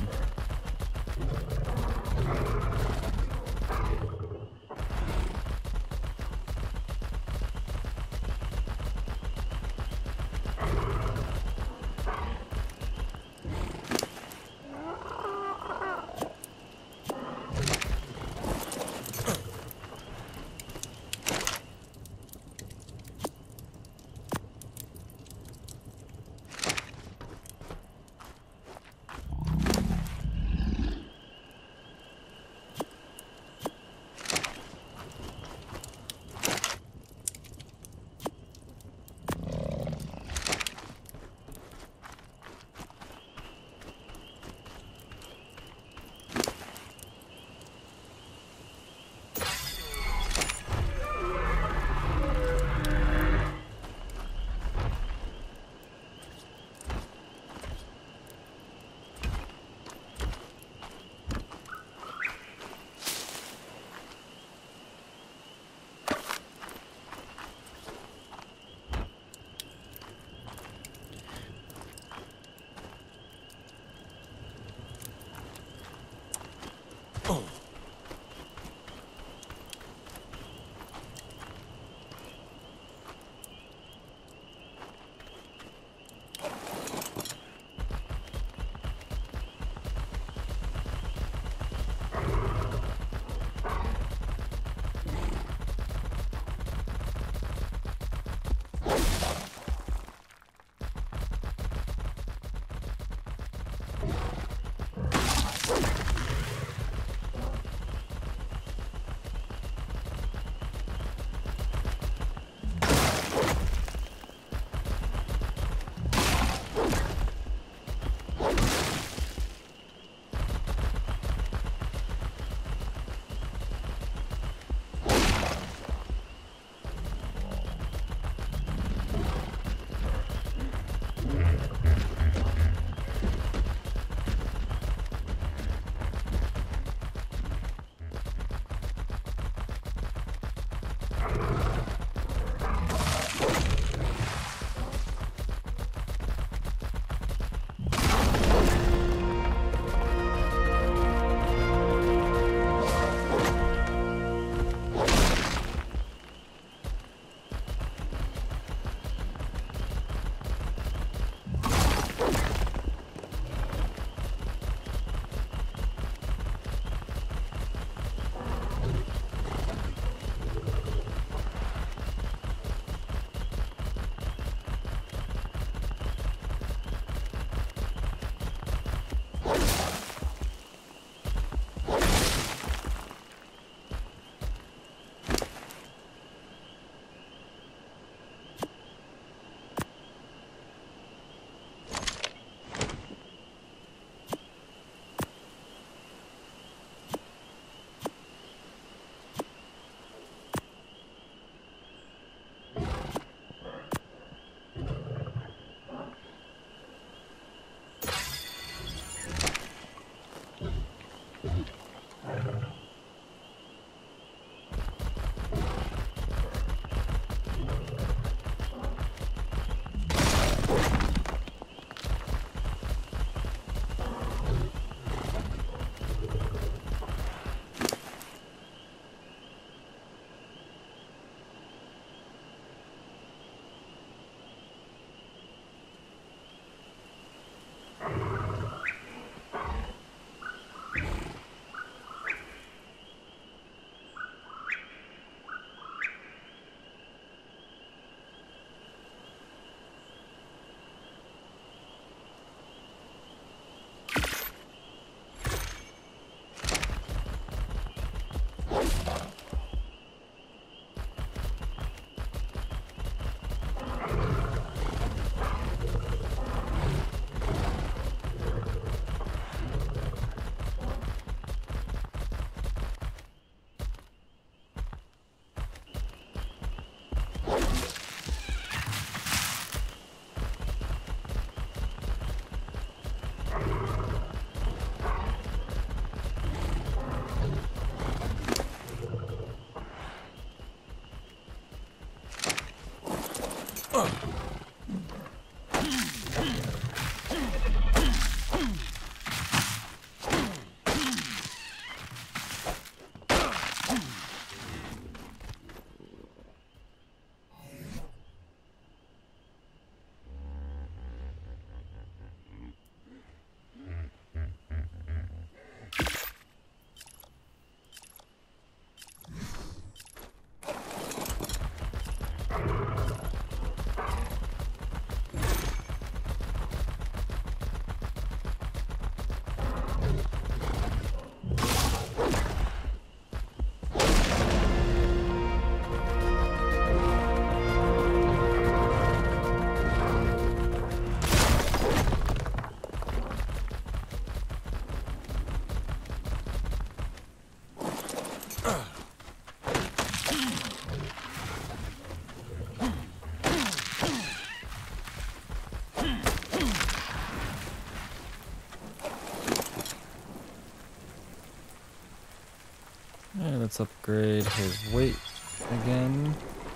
Yeah, let's upgrade his weight again.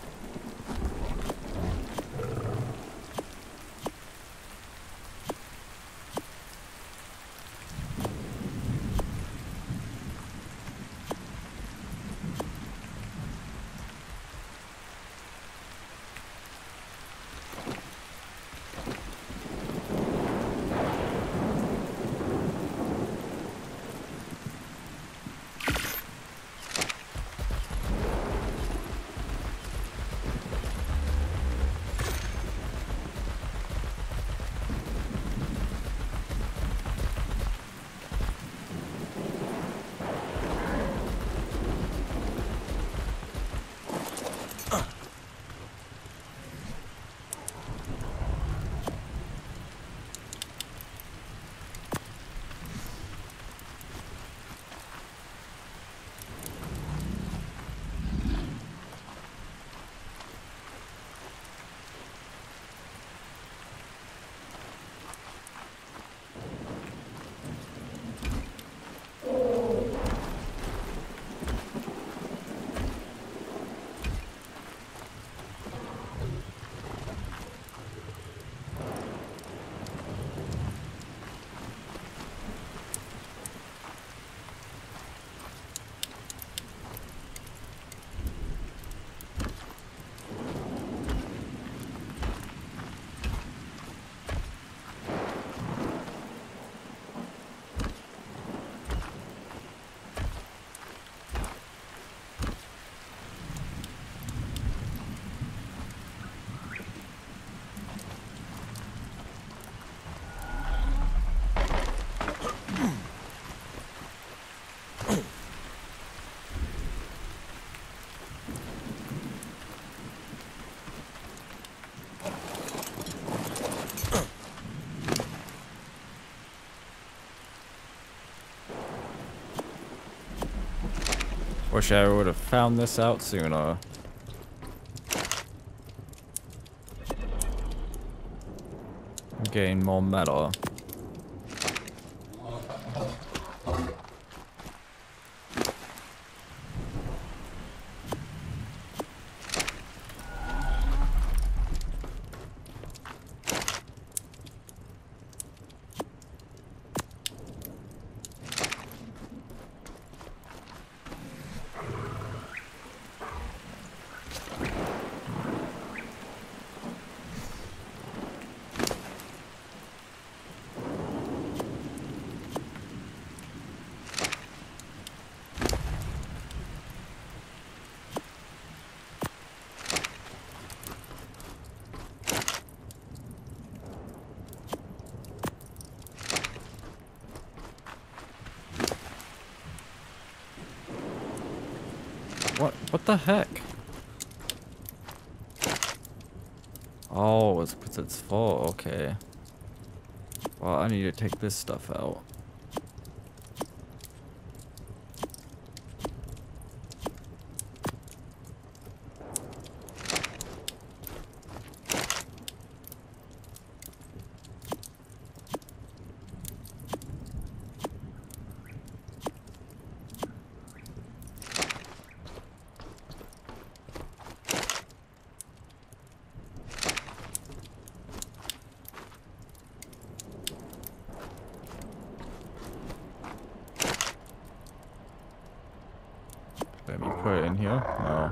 Wish I would have found this out sooner. Gain more metal. What? What the heck? Oh, it's because it's full. Okay. Well, I need to take this stuff out. Let me put it in here. No.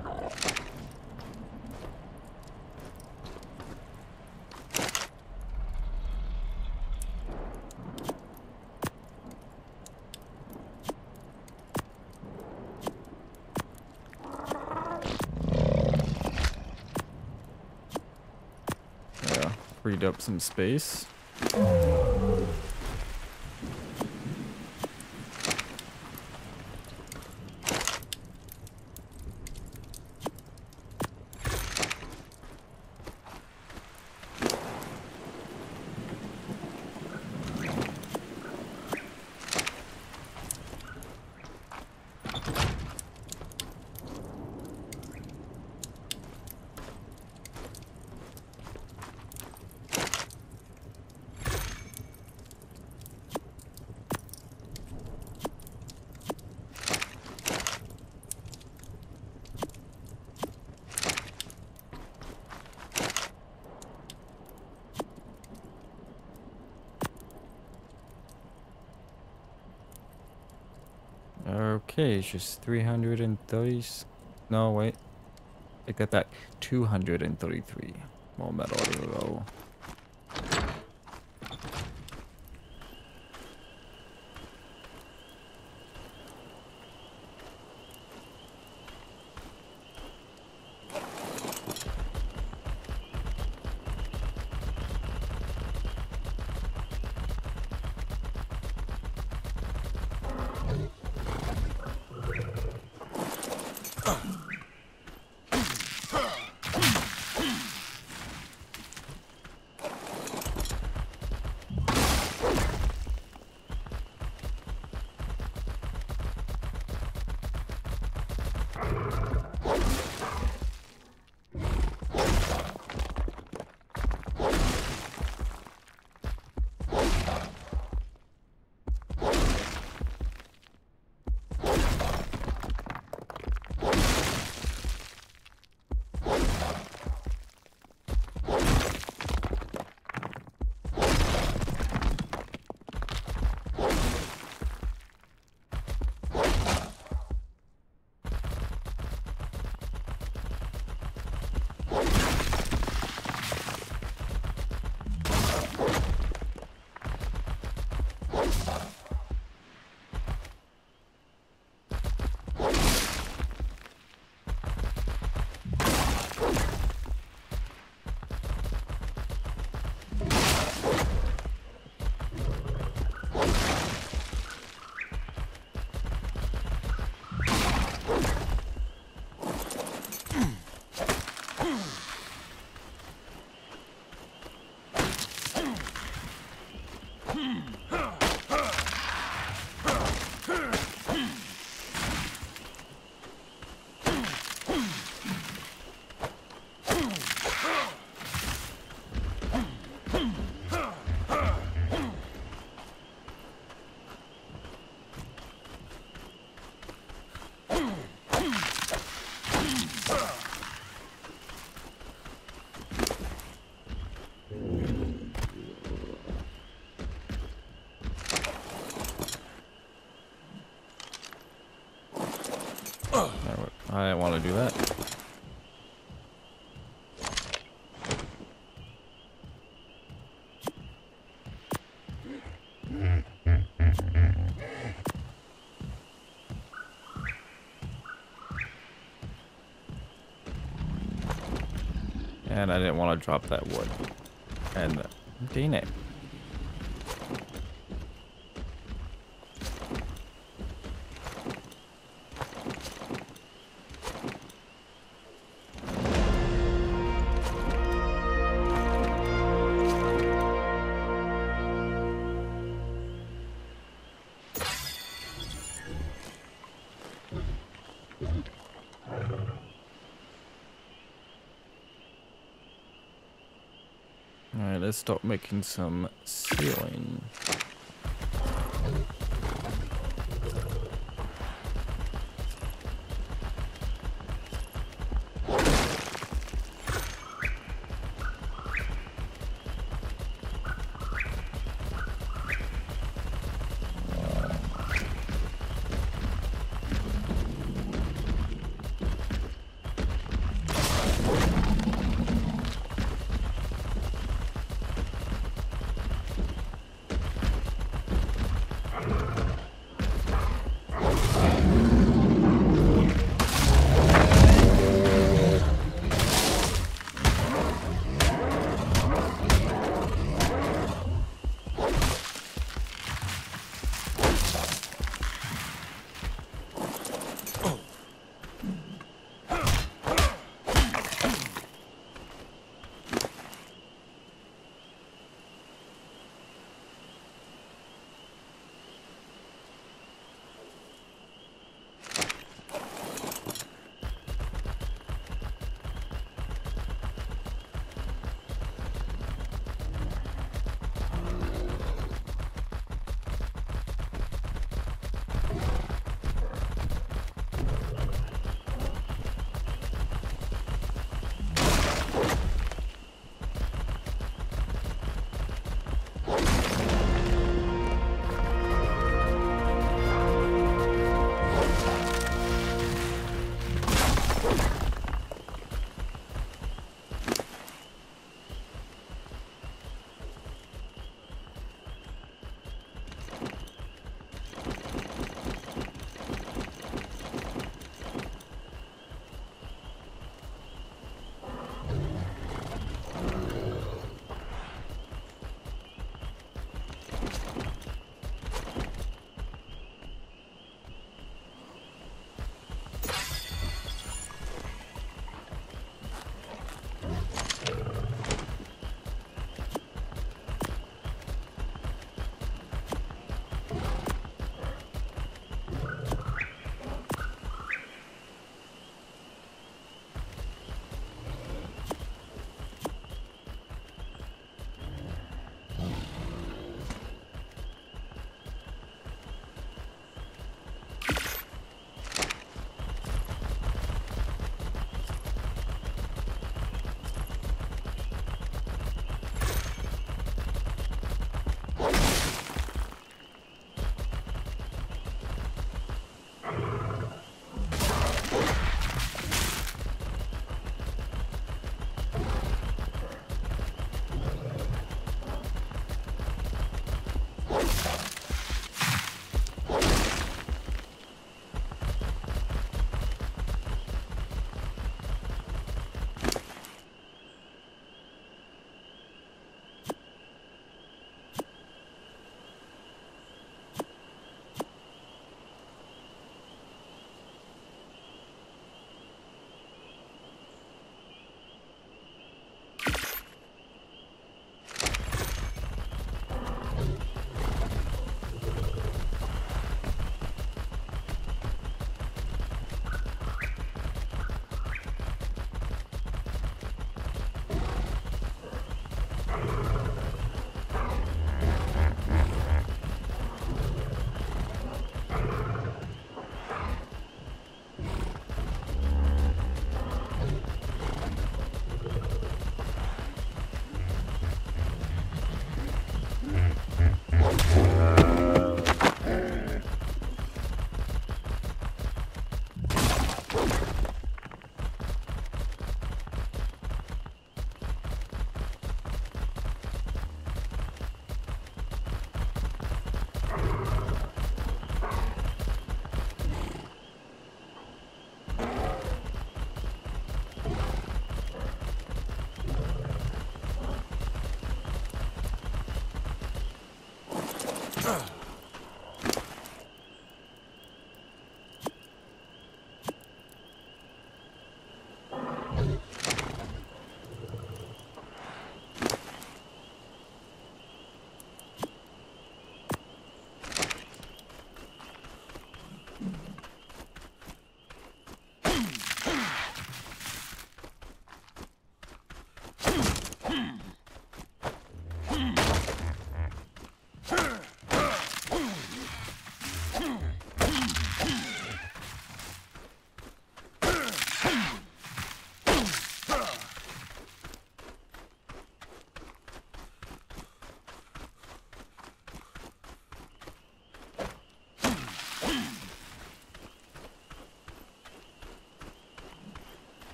Yeah, freed up some space. Okay, it's just three hundred thirty. No, wait. Take that back. two hundred thirty-three more metal to go. I didn't want to do that. And I didn't want to drop that wood. And uh, dang it. Alright, let's start making some ceiling.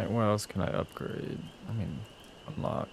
Alright, what else can I upgrade? I mean, unlock.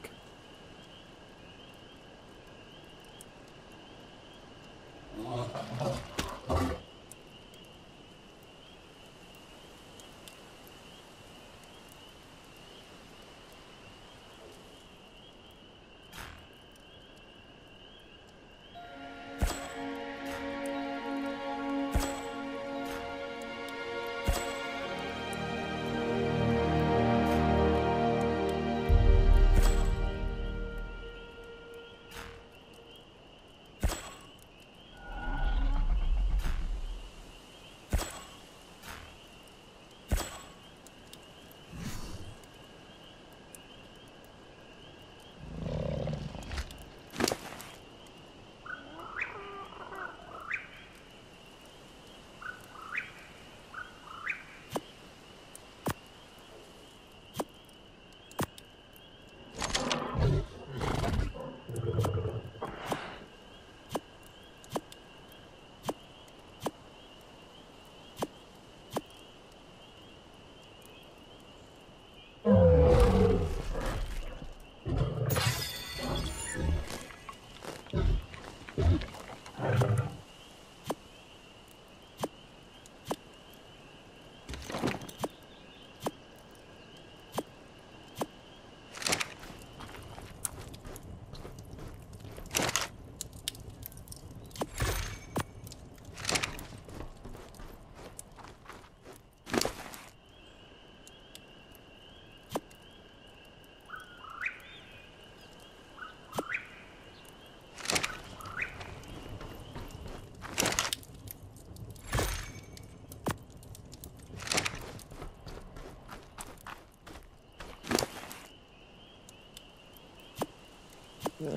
Good.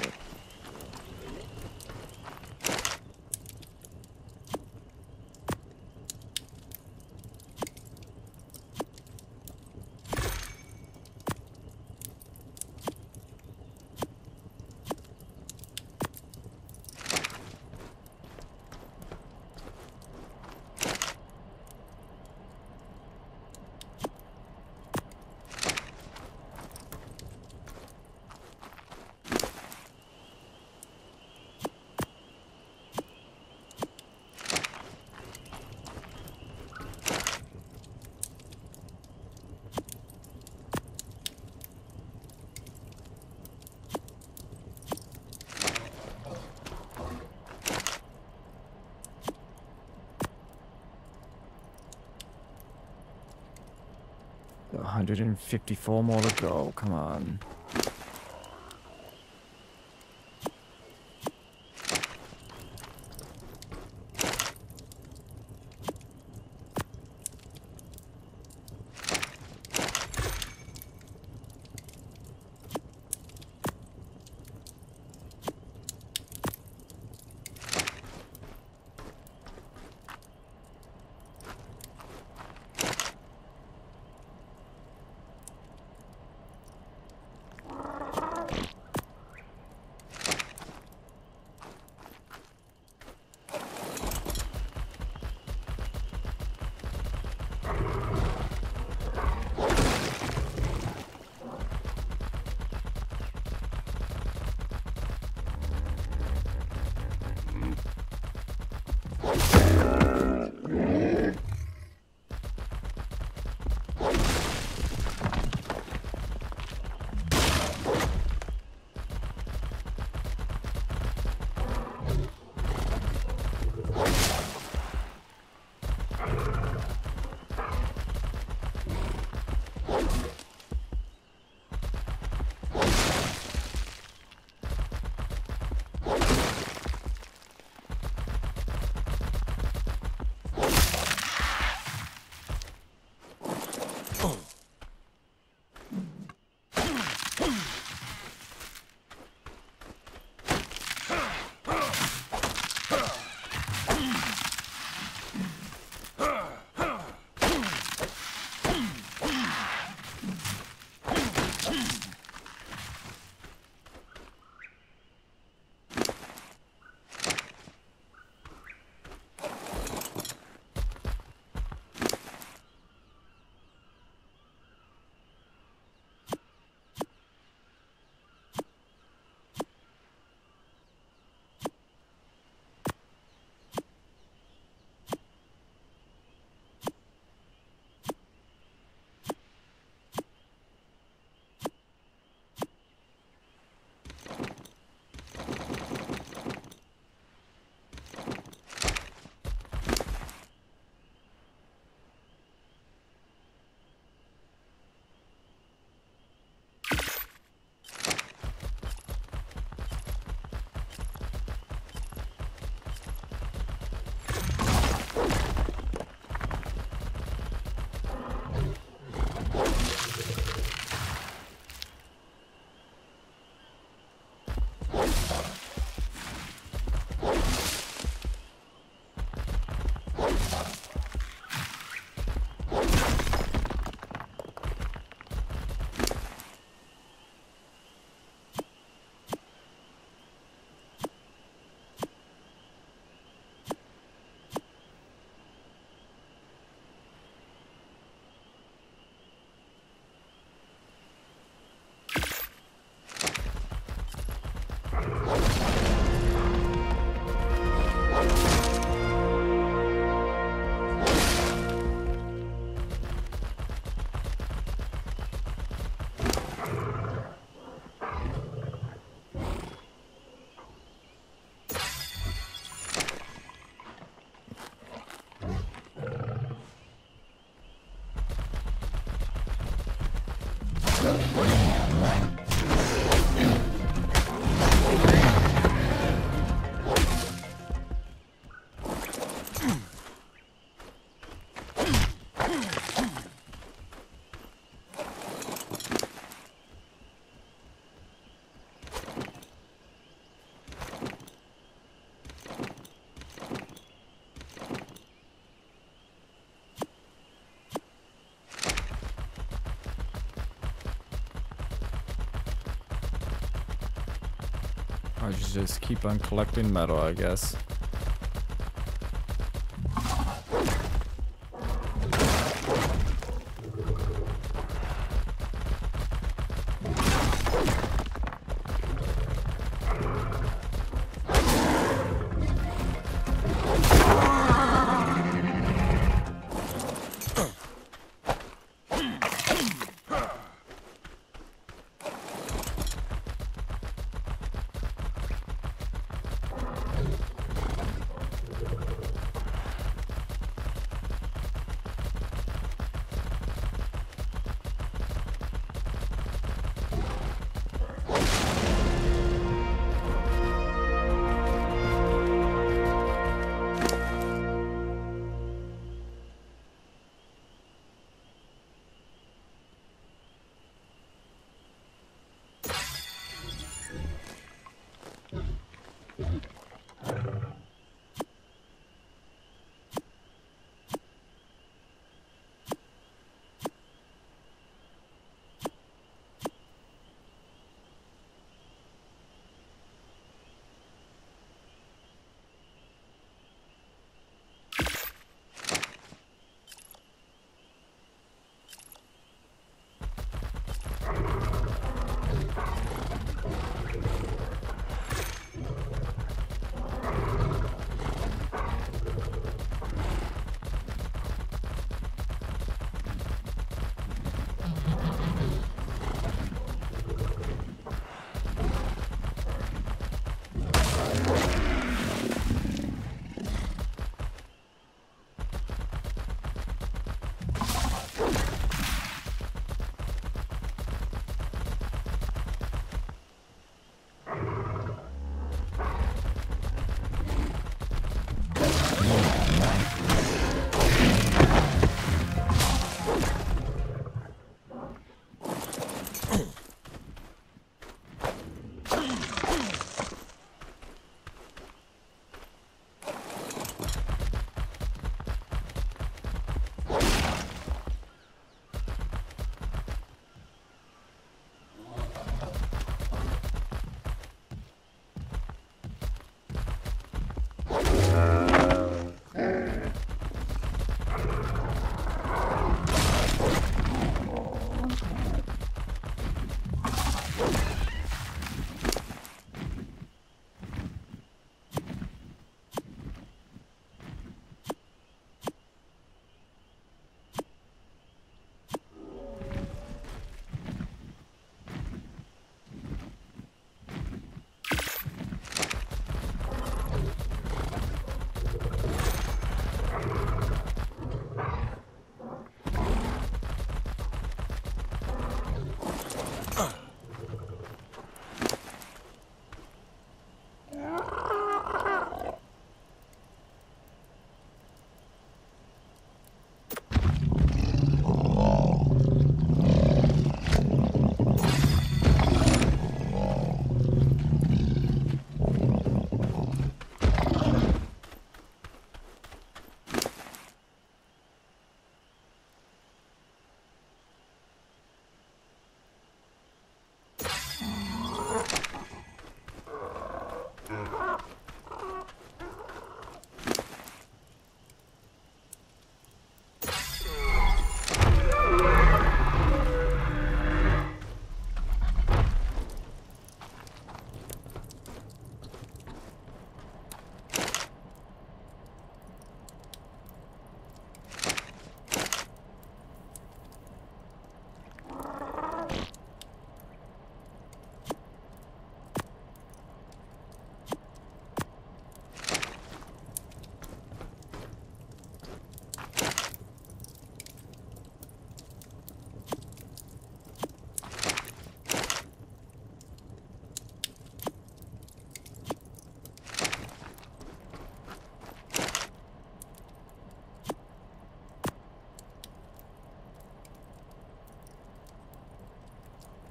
one hundred fifty-four more to go. Come on. I should just keep on collecting metal, I guess.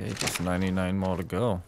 Okay, just ninety-nine more to go.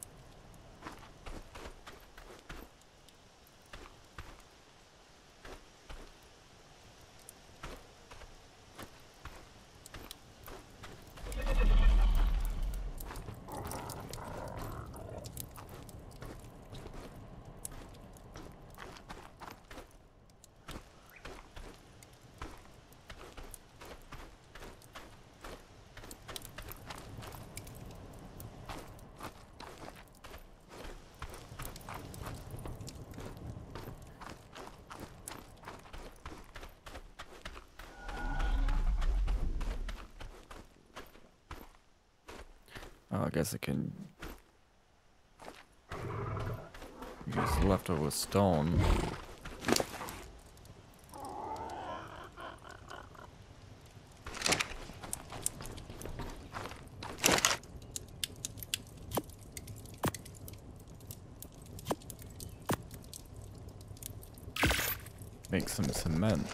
Oh, I guess I can use leftover stone. Make some cement.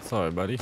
Sorry, buddy.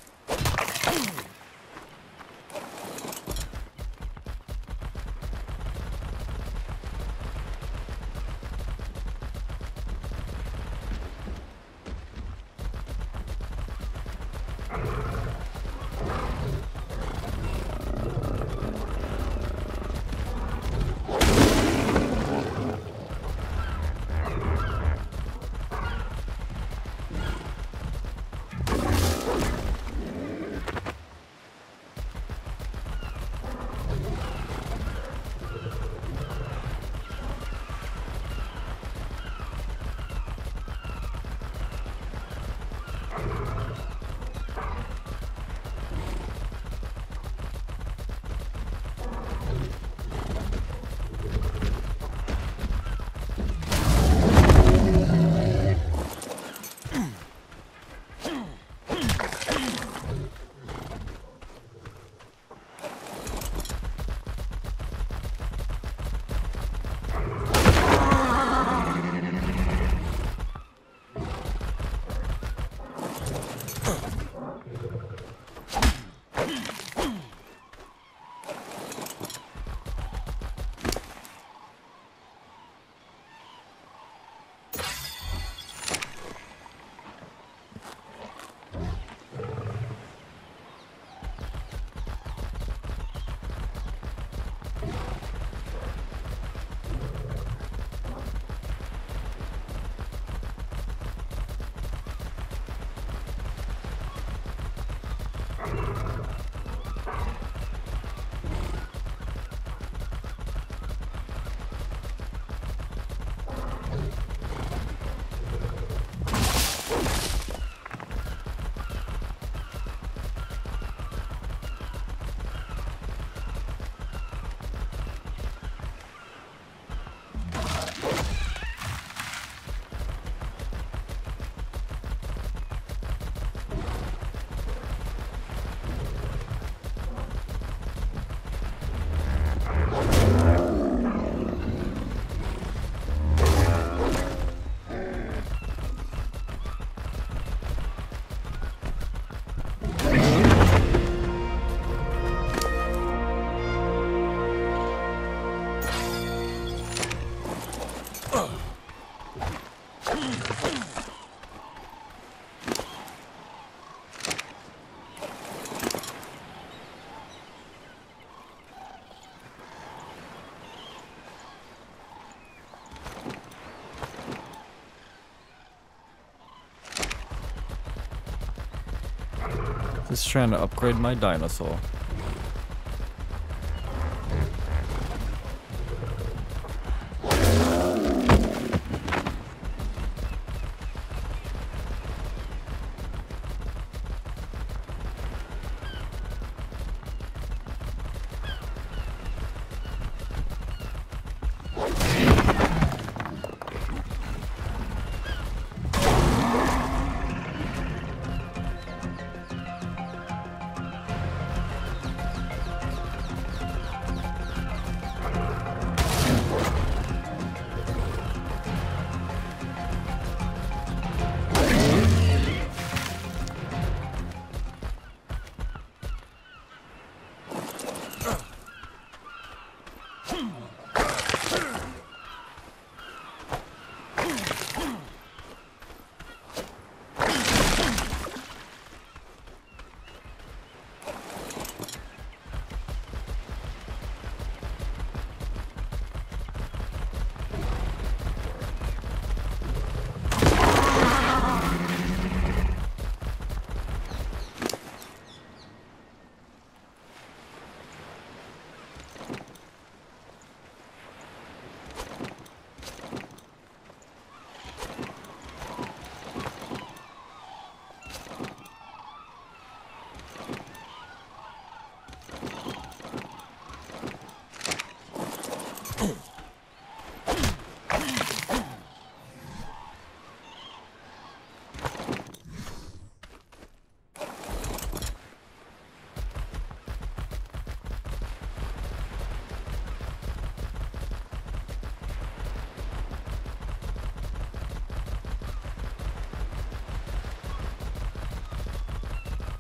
Just trying to upgrade my dinosaur.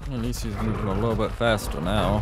At least he's moving a little bit faster now.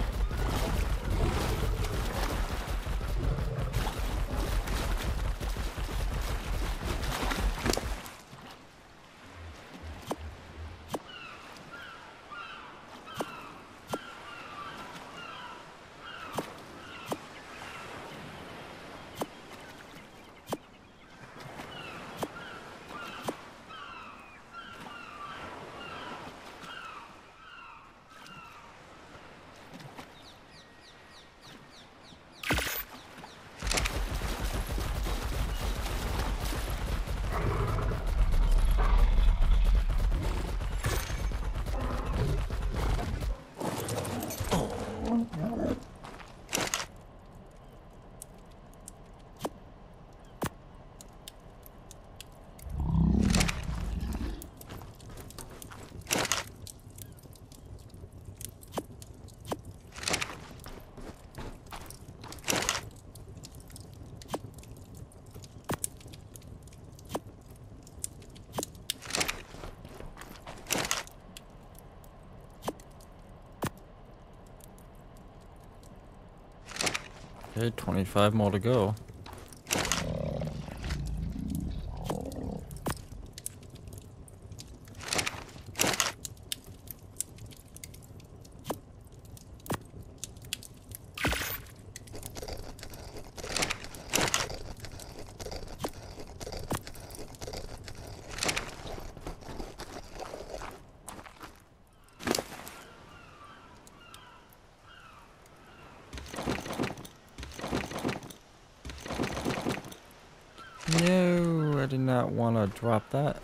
Okay, twenty-five more to go. No, I did not want to drop that.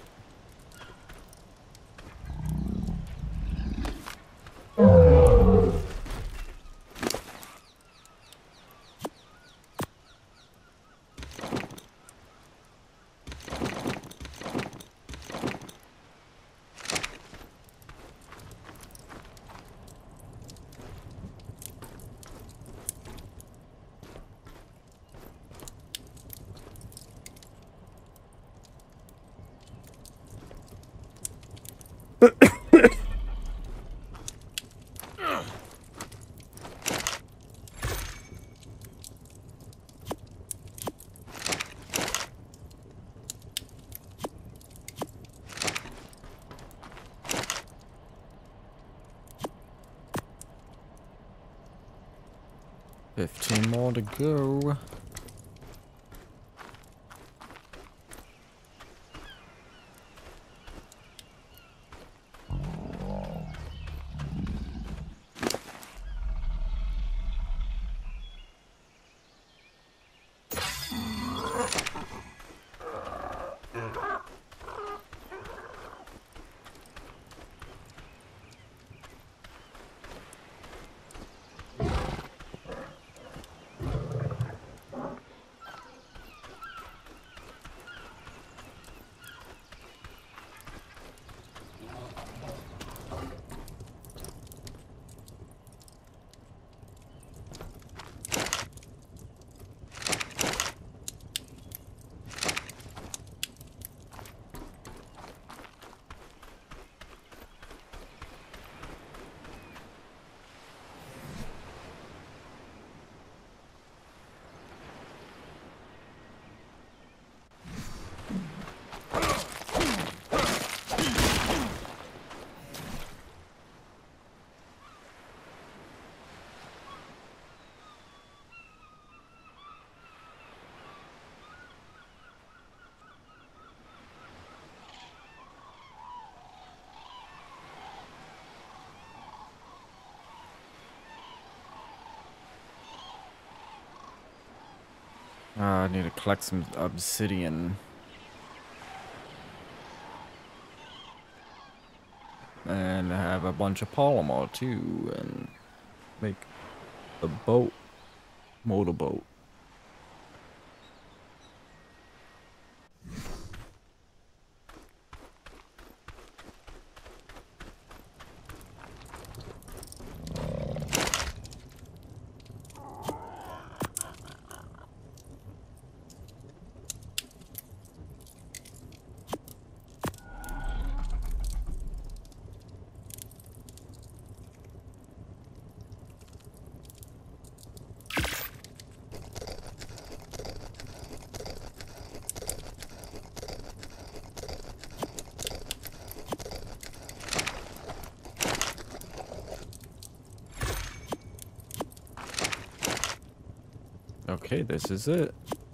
Fifteen more to go. Uh, I need to collect some obsidian. And have a bunch of polymer too, and make a boat, motorboat. Okay, this is it.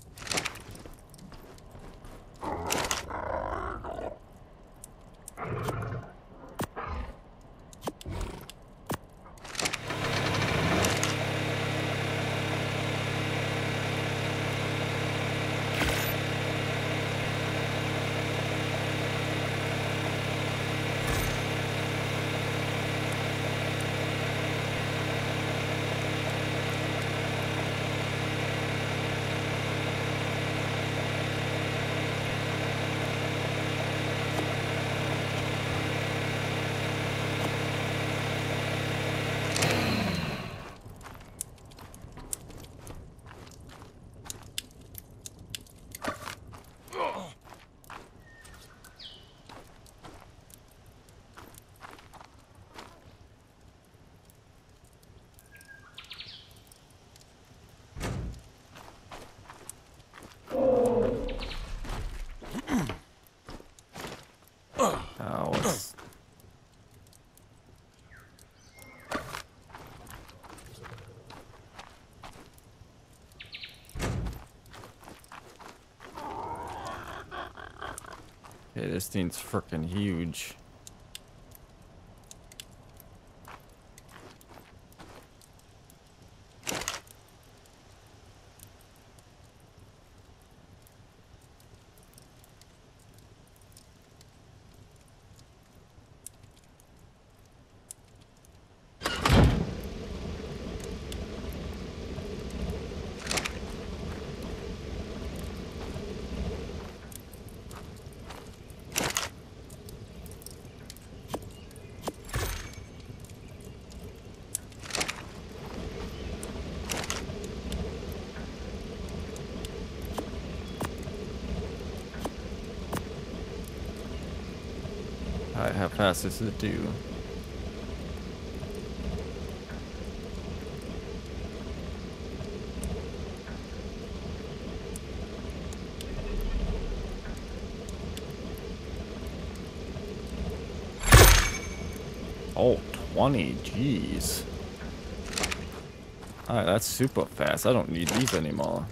Oh, it's... Okay, this thing's freaking huge. Alright, how fast does it do? Oh, twenty, jeez. Alright, that's super fast. I don't need these anymore.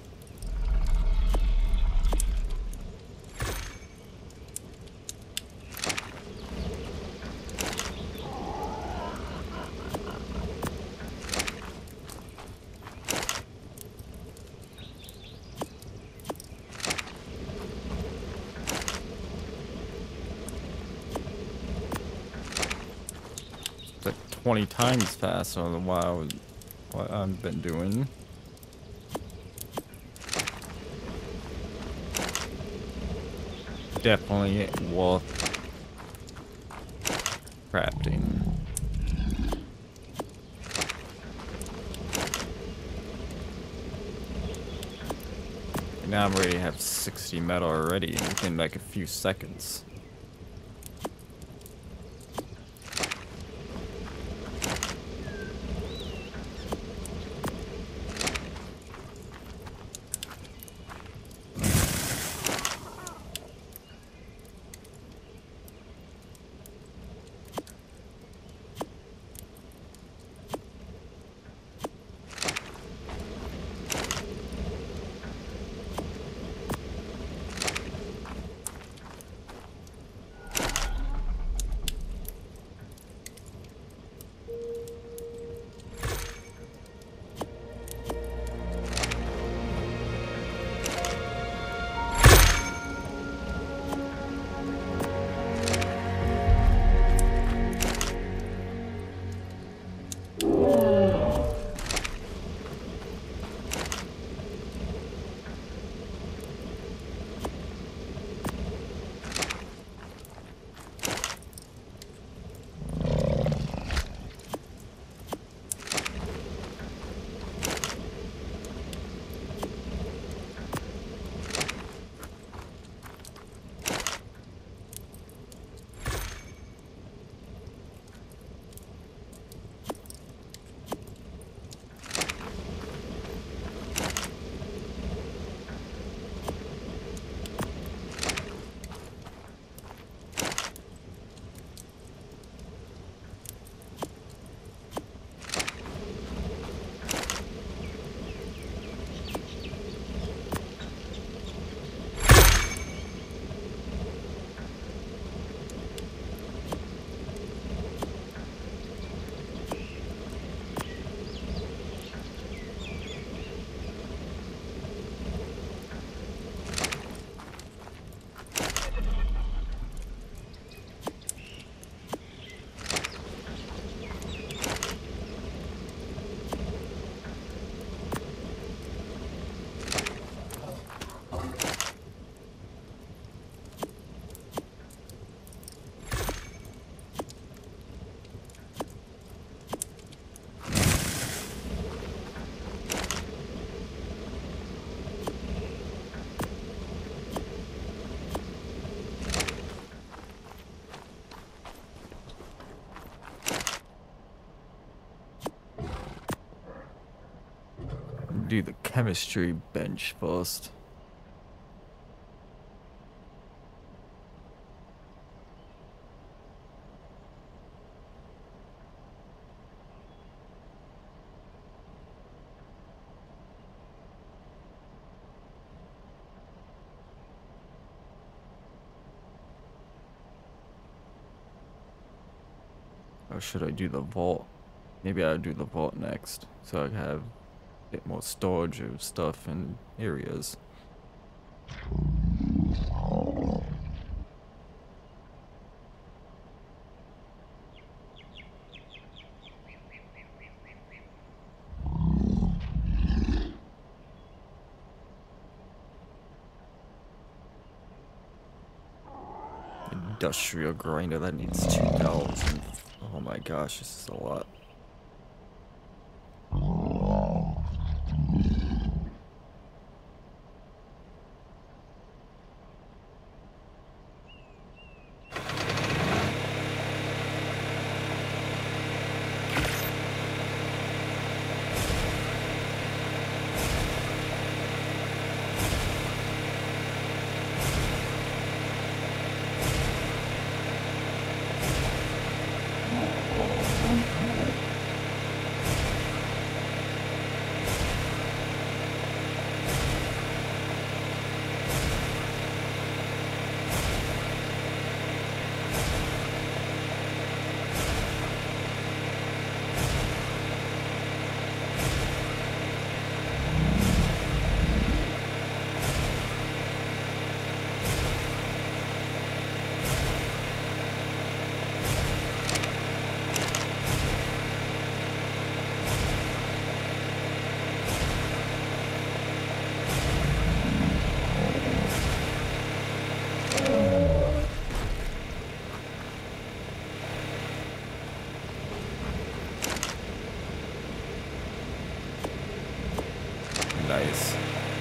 It's like twenty times faster than what, I was, what I've been doing. Definitely worth crafting. And now I'm ready to have sixty metal already within like a few seconds. do the chemistry bench first. Or should I do the vault? Maybe I'll do the vault next, so I can have a bit more storage of stuff in areas. Industrial grinder, that needs two thousand. Oh my gosh, this is a lot. Nice.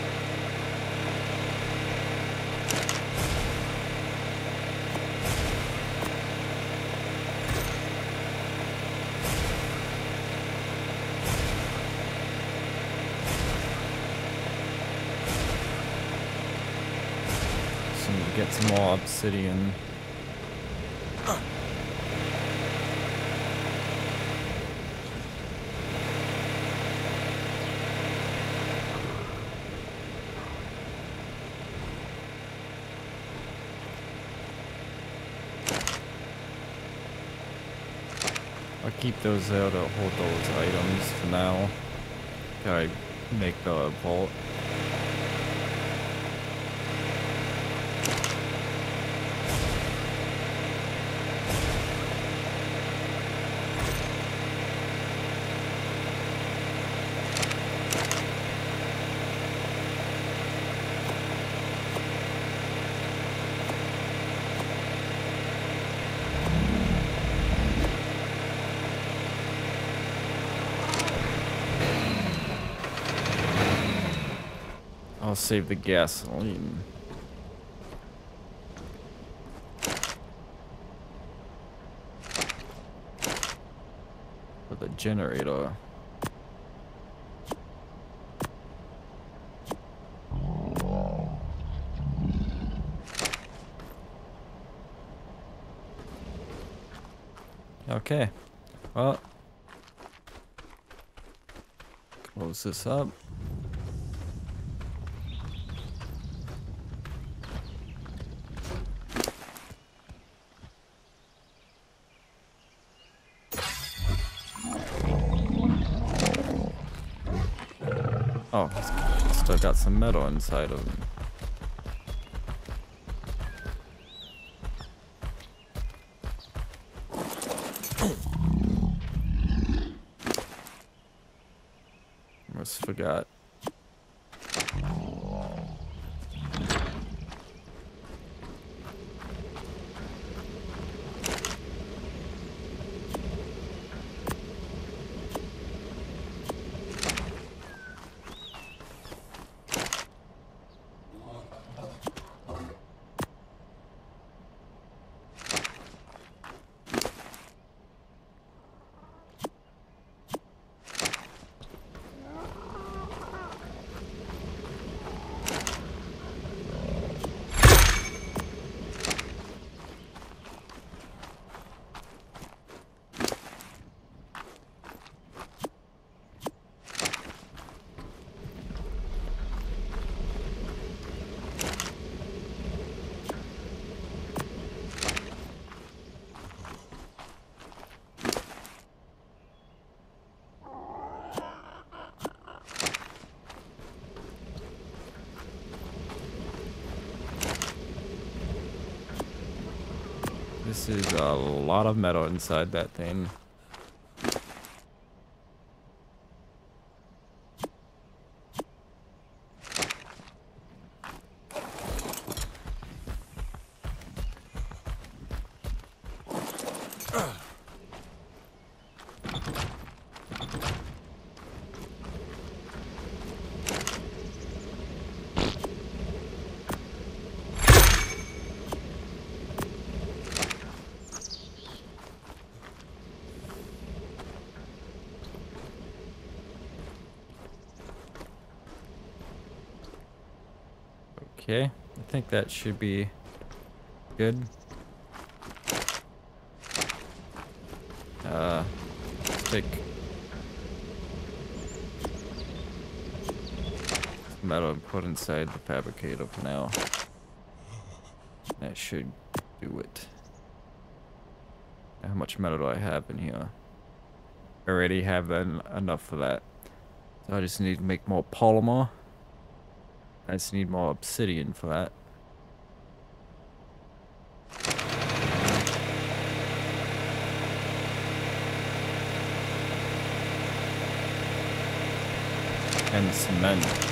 So we get some more obsidian. I'll keep those there to hold those items for now. Gotta make the vault. I'll save the gasoline. For the generator. Okay. Well. Close this up. Oh, he's still got some metal inside of him. Almost forgot. This is a lot of metal inside that thing. Okay, I think that should be good. Uh, let's take metal and put inside the fabricator for now. That should do it. How much metal do I have in here? I already have en enough for that. So I just need to make more polymer. I just need more obsidian for that. And cement.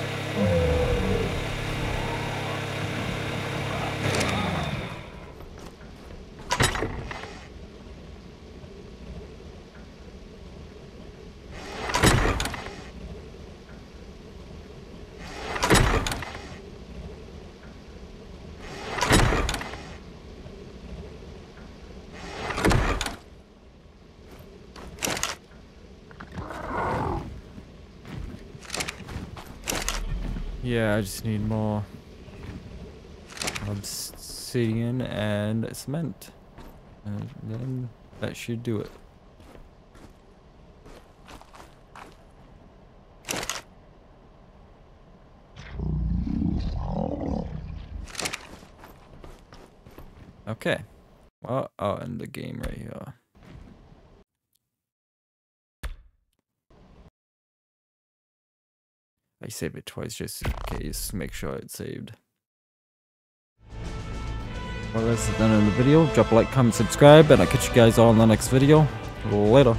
Yeah, I just need more obsidian and cement. And then that should do it. Okay. Well, I'll end the game right here. I save it twice just in case, make sure it's saved. Well, that's the end of the video. Drop a like, comment, subscribe, and I'll catch you guys all in the next video. Later.